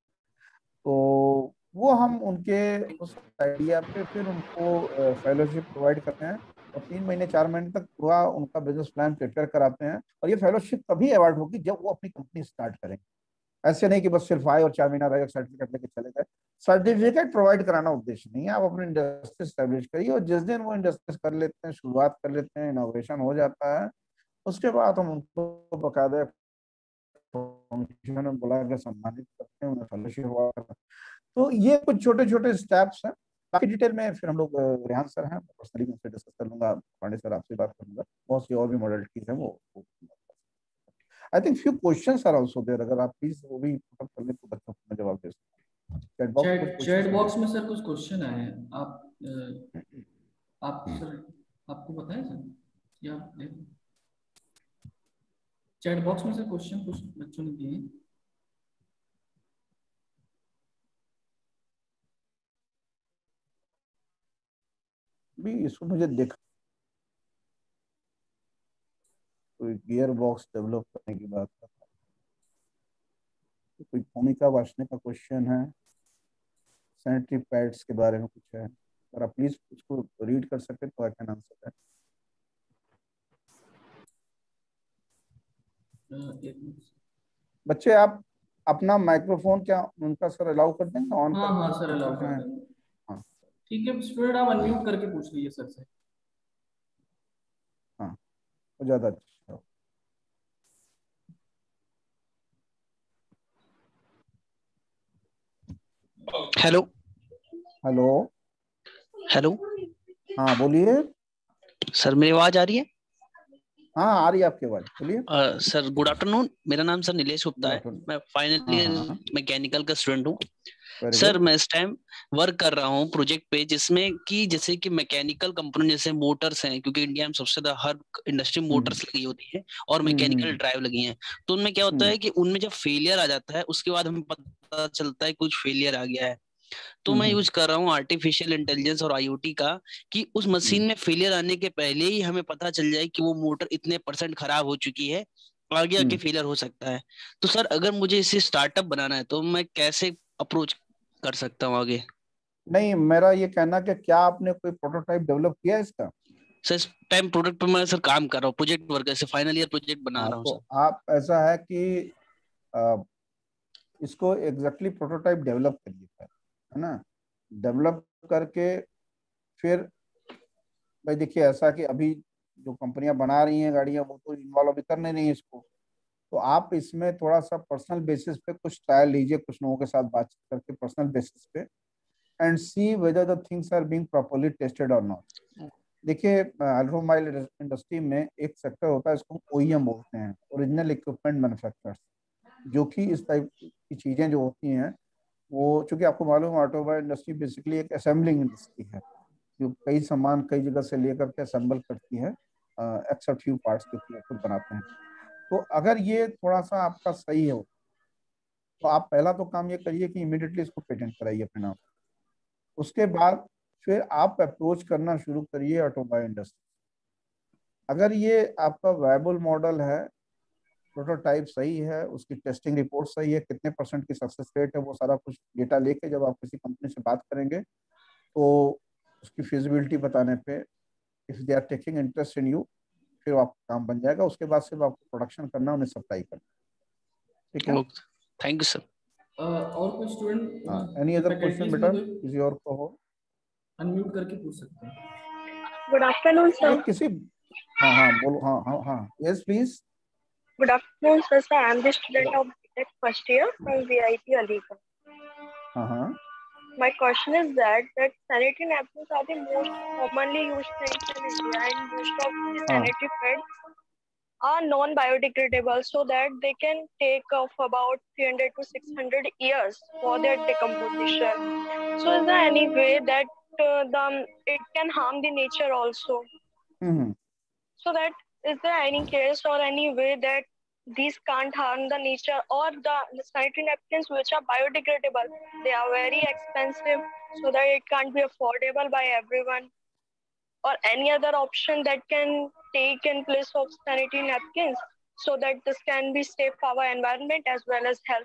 तो वो हम उनके उस आइडिया पे फिर उनको फेलोशिप प्रोवाइड करते हैं और तीन महीने चार महीने तक पूरा उनका बिजनेस प्लान प्रिपेयर कराते हैं. और ये फेलोशिप तभी अवार्ड होगी जब वो अपनी कंपनी स्टार्ट करेंगे. ऐसे नहीं कि बस सिर्फ आए और चार महीना रहे, सर्टिफिकेट लेके चले गए. सर्टिफिकेट प्रोवाइड कराना उद्देश्य नहीं है. आप अपनी इंडस्ट्री स्टैब्लिश करिए और जिस दिन वो इंडस्ट्री कर लेते हैं, शुरुआत कर लेते हैं, इनोवेशन हो जाता है, उसके बाद हम उनको बकायदा में बुला के सम्मानित करते हैं, उन्हें फेलोशिप अवार्ड. तो ये कुछ छोटे छोटे स्टेप्स हैं. बाकी डिटेल में फिर हम लोग रेहान सर हैं, पर्सनली उनसे डिस्कस कर लूंगा. पांडे सर आपसे बात करूंगा. बहुत सी और भी मॉडलिटीज हैं वो. I think few questions are also there. अगर आप प्लीज वो भी पुट कर लें तो बच्चों को मैं जवाब दे सकता हूं. चैट बॉक्स में कुछ चैट बॉक्स में सर कुछ क्वेश्चन आए हैं. आप आप सर आपको पता है सर या देखो चैट बॉक्स में से क्वेश्चन कुछ बच्चों ने दिए हैं. भी इसको मुझे देखा. कोई गियर बॉक्स डेवलप करने की बात कर रहा है, तो कोई भूमिका वाचने का क्वेश्चन है. सैनिटरी पैड्स के बारे में कुछ है. अगर आप प्लीज उसको रीड कर सके तो आई कैन आंसर दैट. बच्चे आप अपना माइक्रोफोन क्या उनका सर अलाउ कर देंगे ऑन? हाँ हाँ सर अलाउ कर देंगे. हाँ ठीक है. स्टूडेंट आप अनम्यूट करके पूछ लीजिए सर से. हाँ वो ज्यादा अच्छा. Hello hello hello. हाँ बोलिए सर मेरी आवाज आ रही है? हाँ आ रही है आपकी आवाज, बोलिए। सर गुड आफ्टरनून, मेरा नाम सर नीलेश गुप्ता गुड है। आफ्टरनून। मैं फाइनल हाँ ईयर हाँ, मैकेनिकल का स्टूडेंट हूँ वेरी सर। गुड। मैं इस टाइम वर्क कर रहा हूँ प्रोजेक्ट पे, जिसमें कि जैसे कि मैकेनिकल कंपोनेंट जैसे मोटर्स हैं, क्योंकि इंडिया में सबसे ज्यादा हर इंडस्ट्री में हम्म मोटर्स लगी होती है और मैकेनिकल हम्म ड्राइव लगी हैं। तो उनमें क्या होता हम्म है कि उनमें जब फेलियर आ जाता है उसके बाद हमें पता चलता है कुछ फेलियर आ गया है। तो हम्म मैं हम्म यूज कर रहा हूँ आर्टिफिशियल इंटेलिजेंस और आईओटी का, कि उस मशीन हम्म में फेलियर आने के पहले ही हमें पता चल जाए कि वो मोटर इतने परसेंट खराब हो चुकी है, आगे आके हम्म। फेलियर हो सकता है। तो सर अगर मुझे इसे स्टार्टअप बनाना है तो मैं कैसे अप्रोच कर सकता हूँ आगे? नहीं, मेरा ये कहना कि क्या आपने कोई प्रोटोटाइप डेवलप किया है इसका? सर इस टाइम प्रोडक्ट पे मैं सर काम कर रहा हूँ, प्रोजेक्ट वर्क ऐसे फाइनल ईयर प्रोजेक्ट बना हाँ रहा हूँ तो सर। आप, ऐसा है कि आ, इसको एग्जैक्टली प्रोटोटाइप डेवलप करिए पहले, है ना। डेवलप करके फिर, भाई देखिए ऐसा कि अभी जो कंपनियां बना रही हैं गाड़ियां, वो तो इन्वॉल्व अभी कर नहीं रही है इसको। तो आप इसमें थोड़ा सा पर्सनल बेसिस पे कुछ ट्रायल लीजिए, कुछ लोगों के साथ बातचीत करके पर्सनल बेसिस पे, and see whether the things are being properly tested और नॉट। देखिए ऑटोमोबाइल इंडस्ट्री में एक सेक्टर होता है, इसको ओईएम बोलते हैं, ओरिजिनल इक्विपमेंट मैन्युफैक्चरर्स, जो कि इस टाइप की चीज़ें जो होती हैं, वो चूंकि आपको मालूम है ऑटोमोबाइल इंडस्ट्री बेसिकली एक असेंबलिंग इंडस्ट्री है, जो कई सामान कई जगह से लेकर के असेंबल करती है, एक्सेप्ट फ्यू पार्ट्स जो कि वो खुद बनाते हैं। तो अगर ये थोड़ा सा आपका सही हो, तो आप पहला तो काम ये करिए कि इमिडिएटली इसको पेटेंट कराइए अपने नाम। उसके बाद फिर आप अप्रोच करना शुरू करिए ऑटोमोबाइल इंडस्ट्री। अगर ये आपका वायबल मॉडल है, प्रोटोटाइप सही है, उसकी टेस्टिंग रिपोर्ट सही है, कितने परसेंट की सक्सेस रेट है, वो सारा कुछ डेटा लेके जब आप किसी कंपनी से बात करेंगे, तो उसकी फिजिबिलिटी बताने पे, if they are taking interest in you, फिर आपका काम बन जाएगा। उसके बाद सिर्फ आपको प्रोडक्शन करना, उन्हें सप्लाई करना। ठीक है। Okay, thank you sir. और कोई हाँ, student any other question faculties में बेटा कोई किसी और को हो? अनम्यूट करके पूछ सकते हैं। Good afternoon, ये sir. किसी, हाँ हाँ बोलो, हाँ हाँ हाँ, yes please. Good afternoon, sir. Sir, I am the student of B Tech first year from V I T Aligarh. हाँ हाँ My question is that that sanitary napkins are the most commonly used things in India, and most of the हाँ sanitary pads are non-biodegradable, so that they can take of about three hundred to six hundred years for their decomposition. So, is there any way that uh, the it can harm the nature also? Hmm So that is there any case or any way that these can't harm the nature, or the, the sanitary napkins which are biodegradable, they are very expensive, so that it can't be affordable by everyone, or any other option that can take in place of sanitary napkins, so that this can be safe for our environment as well as health.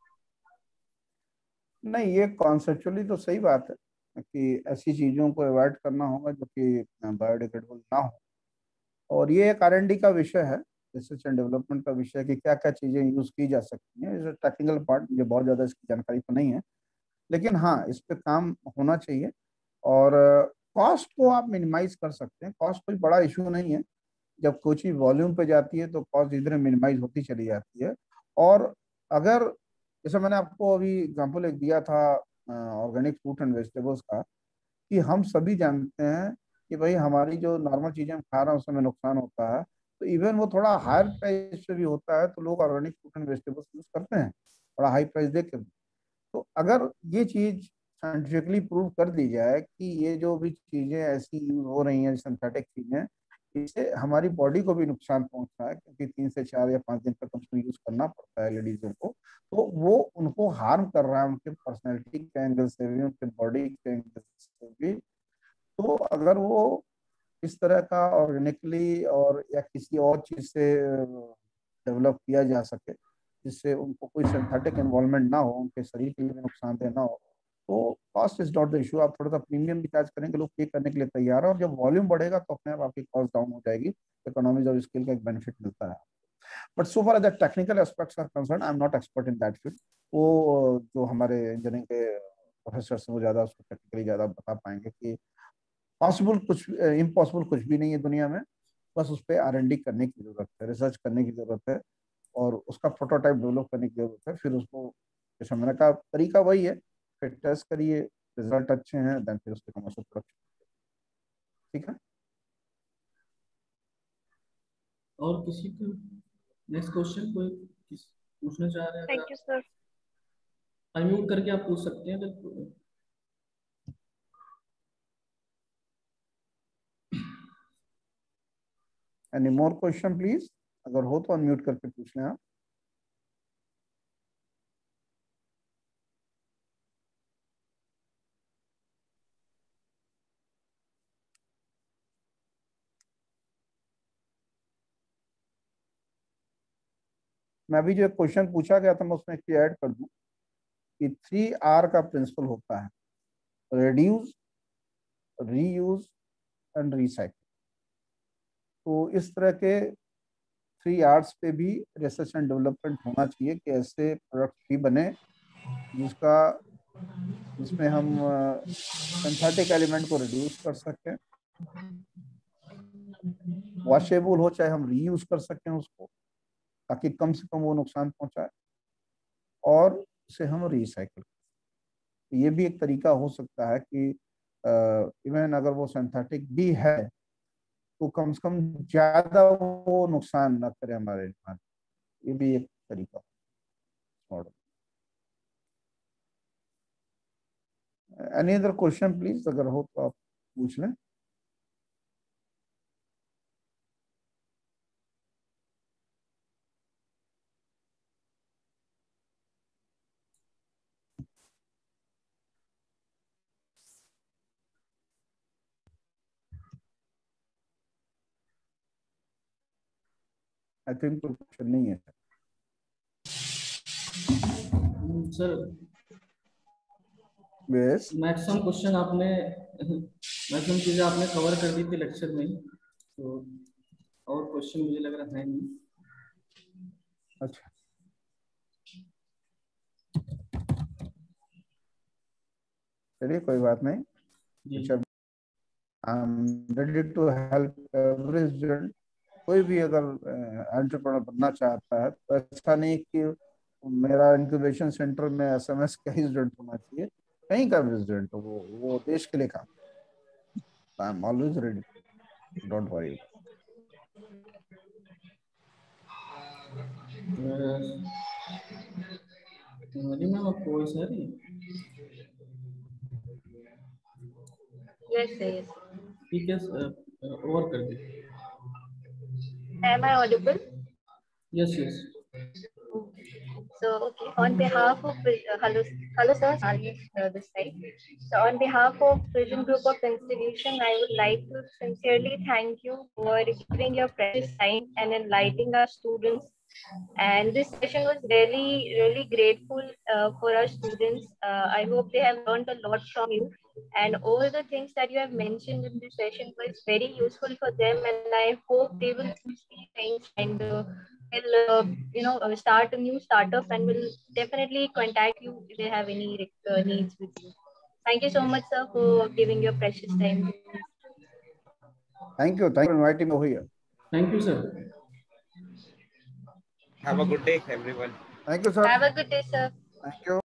नहीं, ये conceptually तो सही बात है कि ऐसी चीज़ों को अवॉइड करना होगा जो कि बायोडिग्रेडेबल ना हो। और ये एक आर एन डी का विषय है, रिसर्च एंड डेवलपमेंट का विषय है कि क्या क्या चीज़ें यूज़ की जा सकती हैं। इस टेक्निकल पार्ट मुझे बहुत ज़्यादा इसकी जानकारी तो नहीं है, लेकिन हाँ इस पे काम होना चाहिए। और कॉस्ट को आप मिनिमाइज कर सकते हैं, कॉस्ट कोई बड़ा इशू नहीं है। जब कोई चीज़ वॉल्यूम पे जाती है तो कॉस्ट इधर मिनिमाइज होती चली जाती है। और अगर, जैसे मैंने आपको अभी एग्जांपल एक दिया था ऑर्गेनिक फ्रूट एंड वेजिटेबल्स का, कि हम सभी जानते हैं कि भाई हमारी जो नॉर्मल चीज़ें हम खा रहे हैं उसमें नुकसान होता है, तो इवन वो थोड़ा हायर प्राइस पे भी होता है तो लोग organic fruit and vegetables use करते हैं, थोड़ा हाई प्राइस दे के। तो अगर ये चीज़ साइंटिफिकली प्रूव कर दी जाए कि ये जो भी चीज़ें ऐसी यूज हो रही हैं सिंथेटिक चीज़ें, इससे हमारी बॉडी को भी नुकसान पहुंच रहा है, क्योंकि तीन से चार या पाँच दिन तक उसको यूज करना पड़ता है लेडीजों को, तो वो उनको हार्म कर रहा है, उनके पर्सनैलिटी के एंगल से भी, उनके बॉडी के एंगल से भी। तो अगर वो इस तरह का ऑर्गेनिकली और या किसी और चीज़ से डेवलप किया जा सके, जिससे उनको कोई सिंथेटिक इन्वॉल्वमेंट ना हो, उनके शरीर के लिए भी नुकसानदेह ना हो, तो cost is not the issue. आप थोड़ा सा प्रीमियम भी चार्ज करेंगे, लोग पे करने के लिए तैयार है, और जब वॉल्यूम बढ़ेगा तो अपने आप आपकी कॉस्ट डाउन हो जाएगी। इकोनॉमीज ऑफ स्केल का एक बेनिफिट मिलता है। But so far as the technical aspects are concern, I am not expert in that field. वो जो हमारे इंजीनियरिंग के प्रोफेसर हैं वो ज़्यादा उसको टेक्निकली ज़्यादा बता पाएंगे कि पॉसिबल कुछ, इम्पॉसिबल कुछ भी नहीं है दुनिया में। बस उस पर आर एन डी करने की जरूरत है, रिसर्च करने की जरूरत है, और उसका प्रोटोटाइप डेवलप करने की जरूरत है। फिर उसको, जैसे मैंने कहा, तरीका वही है, फिर टेस्ट करिए, रिजल्ट अच्छे हैं, देन फिर उसके कमर्शियल प्रोडक्शन। ठीक है। और किसी को नेक्स्ट क्वेश्चन कोई किस पूछना चाह रहे हैं? Thank you, sir. अनम्यूट करके आप पूछ सकते हैं अगर एनी मोर क्वेश्चन प्लीज, अगर हो तो अनम्यूट करके पूछ लें आप। मैं अभी जो क्वेश्चन पूछा गया था मैं उसमें एक ऐड कर दूं कि थ्री आर का प्रिंसिपल होता है, रिड्यूस, रीयूज एंड रिसाइकिल। तो इस तरह के थ्री आर्स पे भी रिसर्च एंड डेवलपमेंट होना चाहिए कि ऐसे प्रोडक्ट भी बने जिसका जिसमें हम सिंथेटिक एलिमेंट को रिड्यूस कर सकें, वॉशेबल हो, चाहे हम रीयूज कर सकें उसको ताकि कम से कम वो नुकसान पहुंचाए, और उसे हम रिसाइकिल करें। ये भी एक तरीका हो सकता है कि इवन अगर वो सिंथेटिक भी है तो कम से कम ज्यादा वो नुकसान ना करे हमारे एनवायरनमेंट। ये भी एक तरीका model. Any other question please, अगर हो तो आप पूछ लें। आई थिंक कोई क्वेश्चन नहीं है सर। यस, मैक्सिमम क्वेश्चन आपने मैक्सिमम चीजें आपने कवर कर दी थी लेक्चर में, तो और क्वेश्चन मुझे लग रहा है नहीं। अच्छा, चलिए कोई बात नहीं। I am ready to help every student. कोई भी अगर एंटरप्रेन्योर बनना चाहता है तो ऐसा नहीं कि मेरा इंक्यूबेशन सेंटर में एसएमएस का ही स्टूडेंट होना चाहिए, कहीं का भी स्टूडेंट हो, वो वो देश के लिए काम। I am always ready, don't worry. Ma'am आपको वॉइस आ रही है? Yes, sir, yes. ठीक है, ओवर कर दीजिए। Am I audible? Yes yes. So, okay, on behalf of uh, hello, hello, sir, Sally, uh, this side. So, on behalf of Vision Group of Institution, I would like to sincerely thank you for giving your precious time and enlightening our students. And this session was really, really grateful uh, for our students. Uh, I hope they have learned a lot from you. And all the things that you have mentioned in this session was very useful for them. And I hope they will use these things and uh, will, uh, you know, uh, start a new startup and will definitely contact you if they have any uh, needs with you. Thank you so much, sir, for giving your precious time. Thank you. Thank you for inviting me over here. Thank you, sir. Have a good day, everyone. Thank you, sir. Have a good day, sir. Thank you.